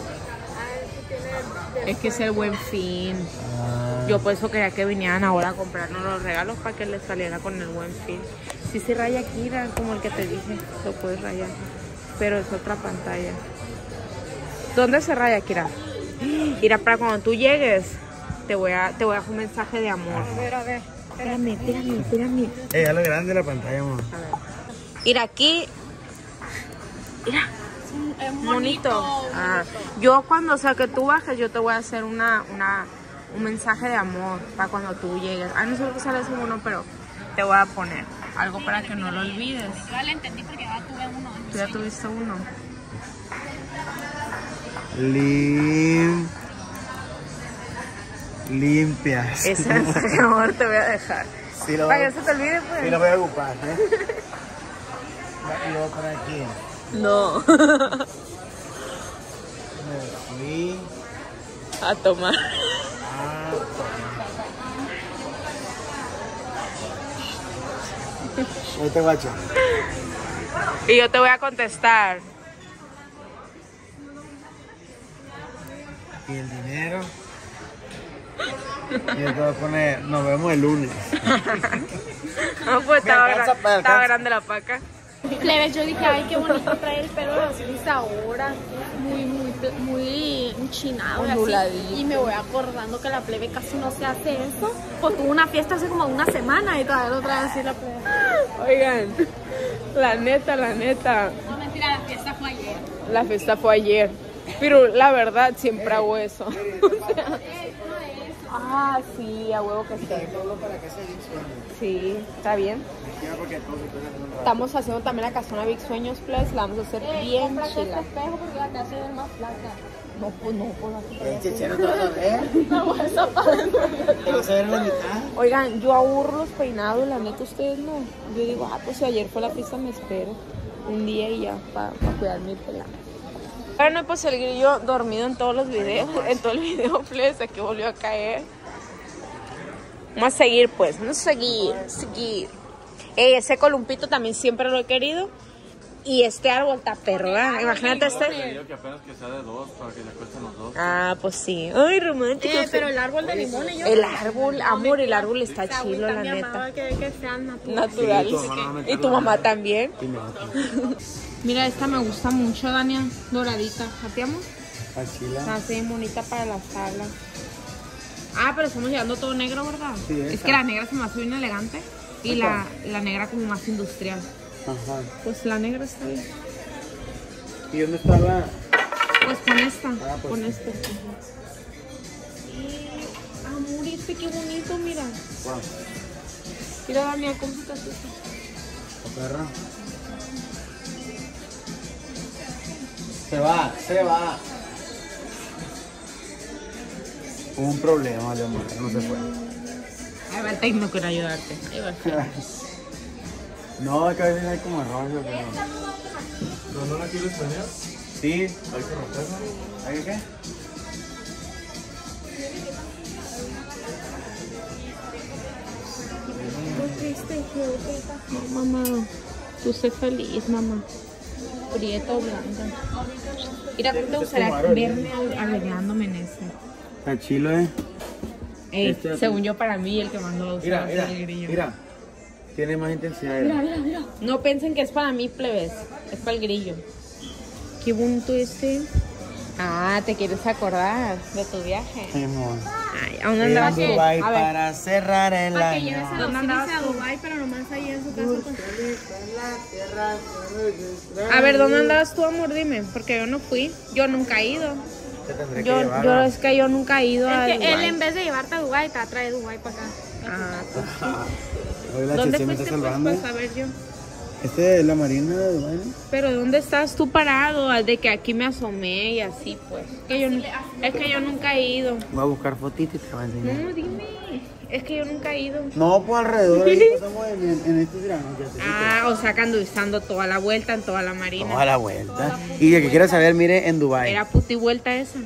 [SPEAKER 4] Ah, tiene
[SPEAKER 2] Es que es el Buen Fin. Yo por eso quería que vinieran ahora a comprarnos los regalos para que les saliera con el Buen Fin. Sí se raya aquí, era como el que te dije, lo puedes rayar. Pero es otra pantalla. ¿Dónde se raya, Kira? Mira, para cuando tú llegues, te voy a dejar un mensaje de amor.
[SPEAKER 4] A ver.
[SPEAKER 2] Espérame.
[SPEAKER 3] Ey, a lo grande la pantalla, amor.
[SPEAKER 2] A ver. Mira aquí. Mira.
[SPEAKER 4] Es
[SPEAKER 2] Bonito.
[SPEAKER 4] bonito.
[SPEAKER 2] Ah, yo cuando, o sea, que tú bajes, yo te voy a hacer un mensaje de amor para cuando tú llegues. No sé qué sale ese uno, pero te voy a poner algo para que no lo olvides.
[SPEAKER 4] Yo ya lo entendí porque ya tuve uno.
[SPEAKER 2] Tú ya tuviste uno.
[SPEAKER 3] Limpias.
[SPEAKER 2] Ese mensaje de amor te voy a dejar.
[SPEAKER 3] Sí, lo
[SPEAKER 2] Para que no se te olvide, pues.
[SPEAKER 3] sí, lo voy a ocupar, Y lo voy a poner aquí.
[SPEAKER 2] No.
[SPEAKER 3] Me fui
[SPEAKER 2] A tomar.
[SPEAKER 3] a tomar. Ahorita, guacho.
[SPEAKER 2] Y yo te voy a contestar.
[SPEAKER 3] Y el dinero. Y yo te voy a poner, nos vemos el lunes.
[SPEAKER 2] No, pues
[SPEAKER 3] Me alcanza,
[SPEAKER 2] estaba grande la paca.
[SPEAKER 4] Plebes, yo dije, ay, qué bonito traer el pelo así ahora, muy enchinado y así.
[SPEAKER 2] Onduladito.
[SPEAKER 4] Y me voy acordando que la plebe casi no se hace eso. Pues tuvo una fiesta hace como una semana y todavía lo trae así la plebe.
[SPEAKER 2] Oigan, la neta.
[SPEAKER 4] No, mentira, la fiesta fue ayer.
[SPEAKER 2] La fiesta fue ayer. Pero la verdad, siempre hago eso. Sí, a huevo que sí. Sí, está bien. Estamos haciendo también la casona Big Sueños Plus. La vamos a hacer bien chila.
[SPEAKER 4] porque la te hace ver más flaca.
[SPEAKER 2] No, pues
[SPEAKER 3] El chichero te vas a ver. Te vas a ver la mitad.
[SPEAKER 2] Oigan, yo aburro los peinados, la neta, ustedes no. Yo digo, pues si ayer fue la fiesta, me espero un día y ya, para cuidar mi pelado. Bueno, pues el grillo dormido en todos los videos, en todo el video, please, aquí volvió a caer. Vamos a seguir, pues, vamos a seguir. Ese columpito también siempre lo he querido. Y este árbol está perro, ¿verdad? Imagínate este.
[SPEAKER 5] Que apenas que sea de dos para que le cuesten los dos.
[SPEAKER 2] Pues sí. Ay, romántico.
[SPEAKER 4] Pero el árbol de limón y yo.
[SPEAKER 2] El árbol, amor, el árbol está chilo, la neta.
[SPEAKER 4] Que sean naturales.
[SPEAKER 2] Naturales. Y tu mamá también.
[SPEAKER 3] Y me
[SPEAKER 2] Mira, esta me gusta mucho, Dania. Doradita. ¿Jateamos?
[SPEAKER 3] así la.
[SPEAKER 2] Está así bonita para las tablas. Pero estamos llevando todo negro, ¿verdad?
[SPEAKER 3] Sí,
[SPEAKER 2] es
[SPEAKER 3] esa.
[SPEAKER 2] que la negra se me hace bien elegante. Y la negra como más industrial.
[SPEAKER 3] Ajá.
[SPEAKER 2] Pues la negra está bien.
[SPEAKER 3] ¿Y dónde está la?
[SPEAKER 2] Pues con esta.
[SPEAKER 3] Pues
[SPEAKER 2] Con
[SPEAKER 3] sí.
[SPEAKER 2] esta. Amor, este qué bonito, mira.
[SPEAKER 3] Wow.
[SPEAKER 2] Mira, Dania, ¿cómo se te hace esto?
[SPEAKER 3] La perra. Se va. Hubo un problema, de amor, no se fue.
[SPEAKER 2] Ahí va el técnico para ayudarte. Ahí va el técnico.
[SPEAKER 3] No, que a veces hay como rollo, pero.
[SPEAKER 5] ¿Pero no la quieres planear?
[SPEAKER 3] Sí.
[SPEAKER 5] Hay que romperla.
[SPEAKER 3] ¿Hay qué?
[SPEAKER 2] Mamá, tú sé feliz, mamá. Prieta o blanca. Mira, ¿cómo te gustaría verme arreglándome en ese?
[SPEAKER 3] Está chilo,
[SPEAKER 2] Según yo, para mí, el que mandó a usar el grillo.
[SPEAKER 3] Mira. Tiene más intensidad.
[SPEAKER 2] Mira. No piensen que es para mí, plebes. Es para el grillo. Qué bonito este. ¿Te quieres acordar de tu viaje? Ay, ¿a dónde andabas tú?
[SPEAKER 3] Dubái
[SPEAKER 2] A ver,
[SPEAKER 3] para cerrar el
[SPEAKER 4] Para que lleves
[SPEAKER 3] año.
[SPEAKER 4] a
[SPEAKER 2] ¿Dónde
[SPEAKER 4] los
[SPEAKER 2] andabas
[SPEAKER 4] a
[SPEAKER 2] tú?
[SPEAKER 4] Dubái, pero nomás ahí en su casa.
[SPEAKER 2] a ver, ¿dónde andabas tú, amor? Dime, porque yo no fui. Yo nunca he ido.
[SPEAKER 3] Te tendré que
[SPEAKER 2] Yo
[SPEAKER 3] llevar.
[SPEAKER 2] es que yo nunca he ido a
[SPEAKER 4] Es que él
[SPEAKER 2] Dubái.
[SPEAKER 4] en vez de llevarte a Dubái, te trae Dubái para acá.
[SPEAKER 2] Pues sí.
[SPEAKER 3] Hoy la
[SPEAKER 2] ¿Dónde
[SPEAKER 3] Cheche me
[SPEAKER 2] fuiste,
[SPEAKER 3] está
[SPEAKER 2] pues?
[SPEAKER 3] salvando.
[SPEAKER 2] Pues a ver yo.
[SPEAKER 3] Este es la marina de Dubái, ¿no?
[SPEAKER 2] Pero ¿dónde estás tú parado? De que aquí me asomé y así, pues. Es que yo nunca he ido.
[SPEAKER 3] Voy a buscar fotitos y te voy a enseñar.
[SPEAKER 2] No, dime. Es que yo nunca he ido.
[SPEAKER 3] No, pues alrededor, ahí pasamos en estos granos.
[SPEAKER 2] O sea, que anduizando toda la vuelta en toda la marina.
[SPEAKER 3] Toda la vuelta. Y el que quiera saber, mire en Dubái.
[SPEAKER 2] Era puti vuelta esa.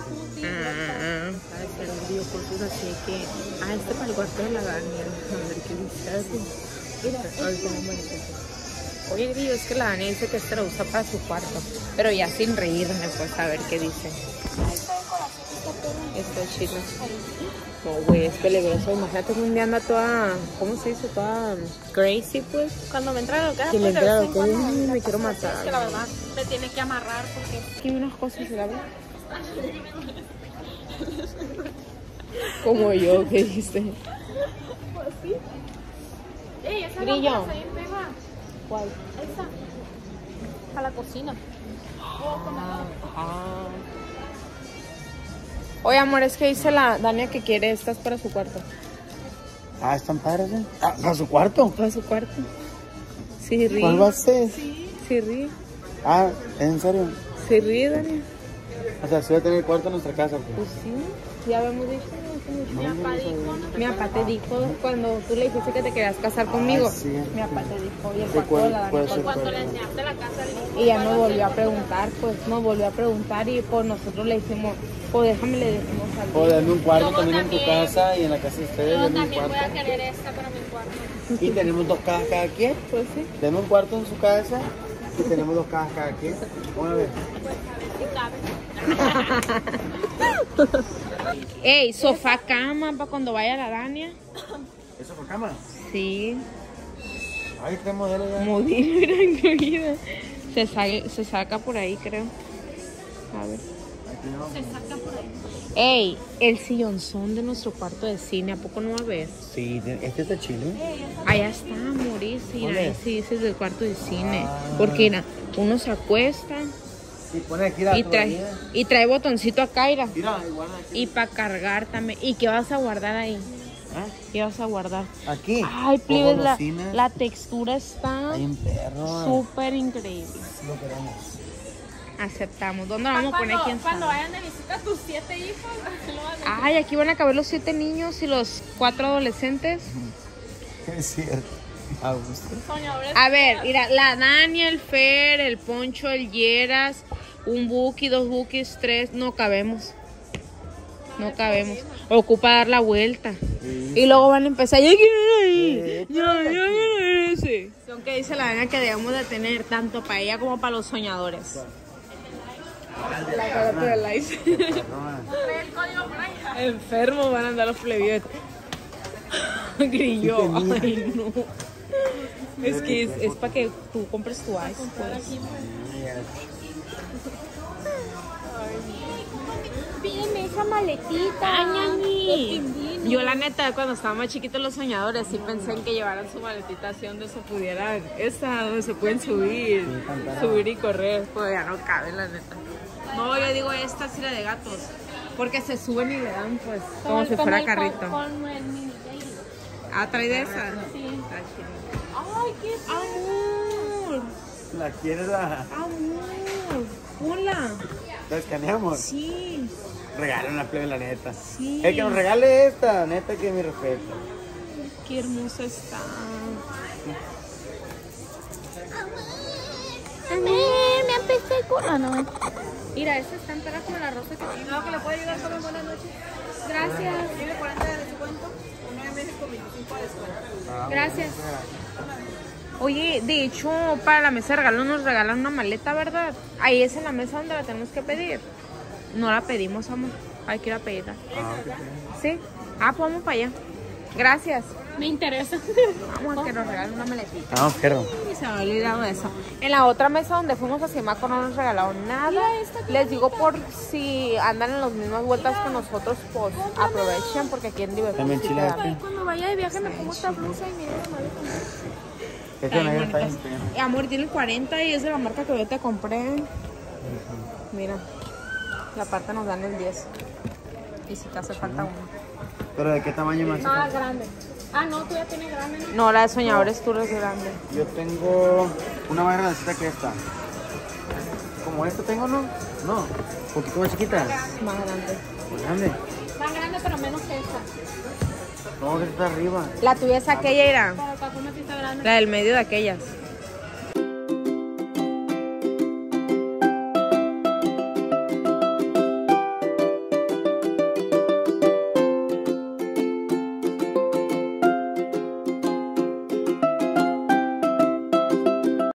[SPEAKER 2] Pero digo cosas así que. Este para el cuarto de la Dania. A ver qué dice. Mira, oye, Grillo, es que la Dania dice que este lo usa para su cuarto. Pero ya sin reírme, pues a ver qué dice. Esto es chido. No, güey, es peligroso. Imagínate que un día anda toda. ¿Cómo se dice? Toda crazy, pues.
[SPEAKER 4] Cuando me entra lo que
[SPEAKER 2] Que le entra lo que me quiero matar.
[SPEAKER 4] Es que la verdad me tiene que amarrar porque.
[SPEAKER 2] Aquí hay unas cosas, ¿sabes? Como yo, ¿qué dice?
[SPEAKER 4] Ey, esa
[SPEAKER 2] Grillo.
[SPEAKER 4] lámpara está bien pega.
[SPEAKER 2] ¿Cuál?
[SPEAKER 4] Esa. Para la cocina.
[SPEAKER 2] Oye, amor, es que dice la Dania que quiere estas para su cuarto.
[SPEAKER 3] Ah, están padres, ¿eh? Ah, ¿para su cuarto?
[SPEAKER 2] Para su cuarto. Sí, ríe.
[SPEAKER 3] ¿Cuál va a ser?
[SPEAKER 2] Sí, ríe.
[SPEAKER 3] Ah, ¿en serio?
[SPEAKER 2] Sí, ríe, Dania.
[SPEAKER 3] O sea, ¿sí va a tener cuarto en nuestra casa? Pues.
[SPEAKER 2] Pues sí, ya habíamos dicho.
[SPEAKER 4] Mi papá dijo, ¿no?
[SPEAKER 2] Mi papá te dijo cuando tú le dijiste que te querías casar conmigo.
[SPEAKER 3] sí.
[SPEAKER 2] Mi papá te dijo, y el
[SPEAKER 3] Sí,
[SPEAKER 2] cuarto de la Dania.
[SPEAKER 3] puede ser.
[SPEAKER 4] Cuando le enseñaste la casa, le dije,
[SPEAKER 2] Y ya nos volvió a preguntar, y pues nosotros le dijimos, pues déjame le decimos al
[SPEAKER 3] O denme un cuarto
[SPEAKER 4] Yo
[SPEAKER 3] también en tu
[SPEAKER 4] también.
[SPEAKER 3] casa y en la casa de ustedes,
[SPEAKER 4] yo
[SPEAKER 3] denme un
[SPEAKER 4] también voy a
[SPEAKER 3] cuarto.
[SPEAKER 4] querer esta para mi cuarto.
[SPEAKER 3] Y tenemos 2 cajas cada quien.
[SPEAKER 2] Pues sí.
[SPEAKER 3] Denme un cuarto en su casa y tenemos 2 cajas cada quien. Vamos a ver.
[SPEAKER 4] Pues a ver si cabe.
[SPEAKER 2] Ey, sofá cama para cuando vaya la Dania.
[SPEAKER 3] ¿Eso fue cama?
[SPEAKER 2] Sí,
[SPEAKER 3] Ay, 3 modelos ya.
[SPEAKER 2] modelo era incluida. Se saca por ahí, creo. A ver.
[SPEAKER 3] Aquí no.
[SPEAKER 4] Se saca por ahí.
[SPEAKER 2] Ey, el sillonzón de nuestro cuarto de cine, ¿a poco no va a ver?
[SPEAKER 3] Sí, este está chile.
[SPEAKER 2] Allá está, Mauricio, mira,
[SPEAKER 3] ¿Dónde?
[SPEAKER 2] ahí sí dice del cuarto de cine.
[SPEAKER 3] Ah.
[SPEAKER 2] Porque mira, uno se acuesta
[SPEAKER 3] Sí, pone aquí la
[SPEAKER 2] y trae botoncito acá, mira.
[SPEAKER 3] Mira, y guarda aquí.
[SPEAKER 2] Y para cargar también. ¿Y qué vas a guardar ahí?
[SPEAKER 3] ¿Ah?
[SPEAKER 2] ¿Qué vas a guardar?
[SPEAKER 3] Aquí.
[SPEAKER 2] Ay, plebes,
[SPEAKER 3] Golosinas.
[SPEAKER 2] la textura está
[SPEAKER 3] Hay un perro.
[SPEAKER 2] súper increíble.
[SPEAKER 3] Lo queremos.
[SPEAKER 2] Aceptamos. ¿Dónde lo vamos a poner? ¿Quién
[SPEAKER 4] Cuando
[SPEAKER 2] sabe?
[SPEAKER 4] vayan de visita a tus 7 hijos, así lo van a hacer.
[SPEAKER 2] Ay, aquí van a caber los 7 niños y los 4 adolescentes.
[SPEAKER 3] Es cierto. Augusto.
[SPEAKER 4] Soñadores.
[SPEAKER 2] A ver, mira, la Dania, el Fer, el Poncho, el Yeras, un Buki, 2 Bukis, 3, no cabemos. No cabemos. Ocupa dar la vuelta. Y luego van a empezar. Ya quiero ir. Ya quiero ese. Son que dice la Dania que debemos de tener tanto para ella como para los soñadores. La cara de la hice.
[SPEAKER 4] Trae el código por ahí.
[SPEAKER 2] Enfermos van a andar los plebiotes. Grillo. Ay, no. Es que es para que tú compres tu ice, pues.
[SPEAKER 4] Pídeme esa maletita.
[SPEAKER 2] Ay, ñañi. Yo la neta, cuando estábamos chiquitos los soñadores, sí pensé en que llevaran su maletita así donde se pudieran, donde se pueden subir y correr, pues ya no cabe la neta. No, yo digo esta sí la de gatos, porque se suben y le dan pues como si fuera carrito.
[SPEAKER 4] Con el mini baby.
[SPEAKER 2] Ah, trae de esa.
[SPEAKER 4] Sí.
[SPEAKER 2] Está chido.
[SPEAKER 4] Ay, qué
[SPEAKER 2] Amor,
[SPEAKER 3] ¿La quieres?
[SPEAKER 2] amor, hola.
[SPEAKER 3] ¿La escaneamos?
[SPEAKER 2] Sí,
[SPEAKER 3] Regalen la plebe, la neta.
[SPEAKER 2] sí.
[SPEAKER 3] El que nos regale esta, neta que mi respeto.
[SPEAKER 2] Qué hermosa está.
[SPEAKER 4] me empecé con... Ah, no.
[SPEAKER 2] Mira, esa está entera como la rosa que tiene.
[SPEAKER 6] No, que le puede ayudar solo en buenas noches.
[SPEAKER 2] Gracias.
[SPEAKER 6] Tiene 40 de descuento, 9 meses con 25 de descuento.
[SPEAKER 2] Gracias. Oye, de hecho, para la mesa de regalos nos regalan una maleta, ¿verdad? Ahí es en la mesa donde la tenemos que pedir. No la pedimos, amor. Hay que ir a pedirla. ¿Sí? Ah, pues vamos para allá. Gracias.
[SPEAKER 4] Me interesa.
[SPEAKER 2] Vamos a que nos regalen una maletita.
[SPEAKER 3] No, perro.
[SPEAKER 2] Y se me ha olvidado de eso. En la otra mesa donde fuimos a Simaco no nos regalaron nada. Les digo por si andan en las mismas vueltas que nosotros, pues aprovechen porque aquí en Divertido
[SPEAKER 3] También
[SPEAKER 2] sí
[SPEAKER 3] chile
[SPEAKER 2] te dan.
[SPEAKER 3] este.
[SPEAKER 4] Cuando vaya de viaje me pongo esta blusa y me llevo la maleta.
[SPEAKER 3] Este
[SPEAKER 2] Está bien
[SPEAKER 3] negro está
[SPEAKER 2] bonitas.
[SPEAKER 3] bien feo.
[SPEAKER 2] Amor, tiene 40 y es de la marca que yo te compré. Mira, la parte nos dan el 10. Y si te hace falta uno.
[SPEAKER 3] ¿Pero de qué tamaño más?
[SPEAKER 4] Más grande. Ah, no, tú ya tienes grande, ¿no?
[SPEAKER 2] No, la de soñadores tú es grande.
[SPEAKER 3] Yo tengo una más grandecita que esta. ¿Como esta tengo, no? No, un poquito más chiquita.
[SPEAKER 2] Más grande.
[SPEAKER 3] Muy grande.
[SPEAKER 4] Más grande, pero menos que esta.
[SPEAKER 3] No, que está arriba.
[SPEAKER 2] La tuya es aquella, era.
[SPEAKER 4] Para acá, ¿cómo está grande?
[SPEAKER 2] La del medio de aquellas.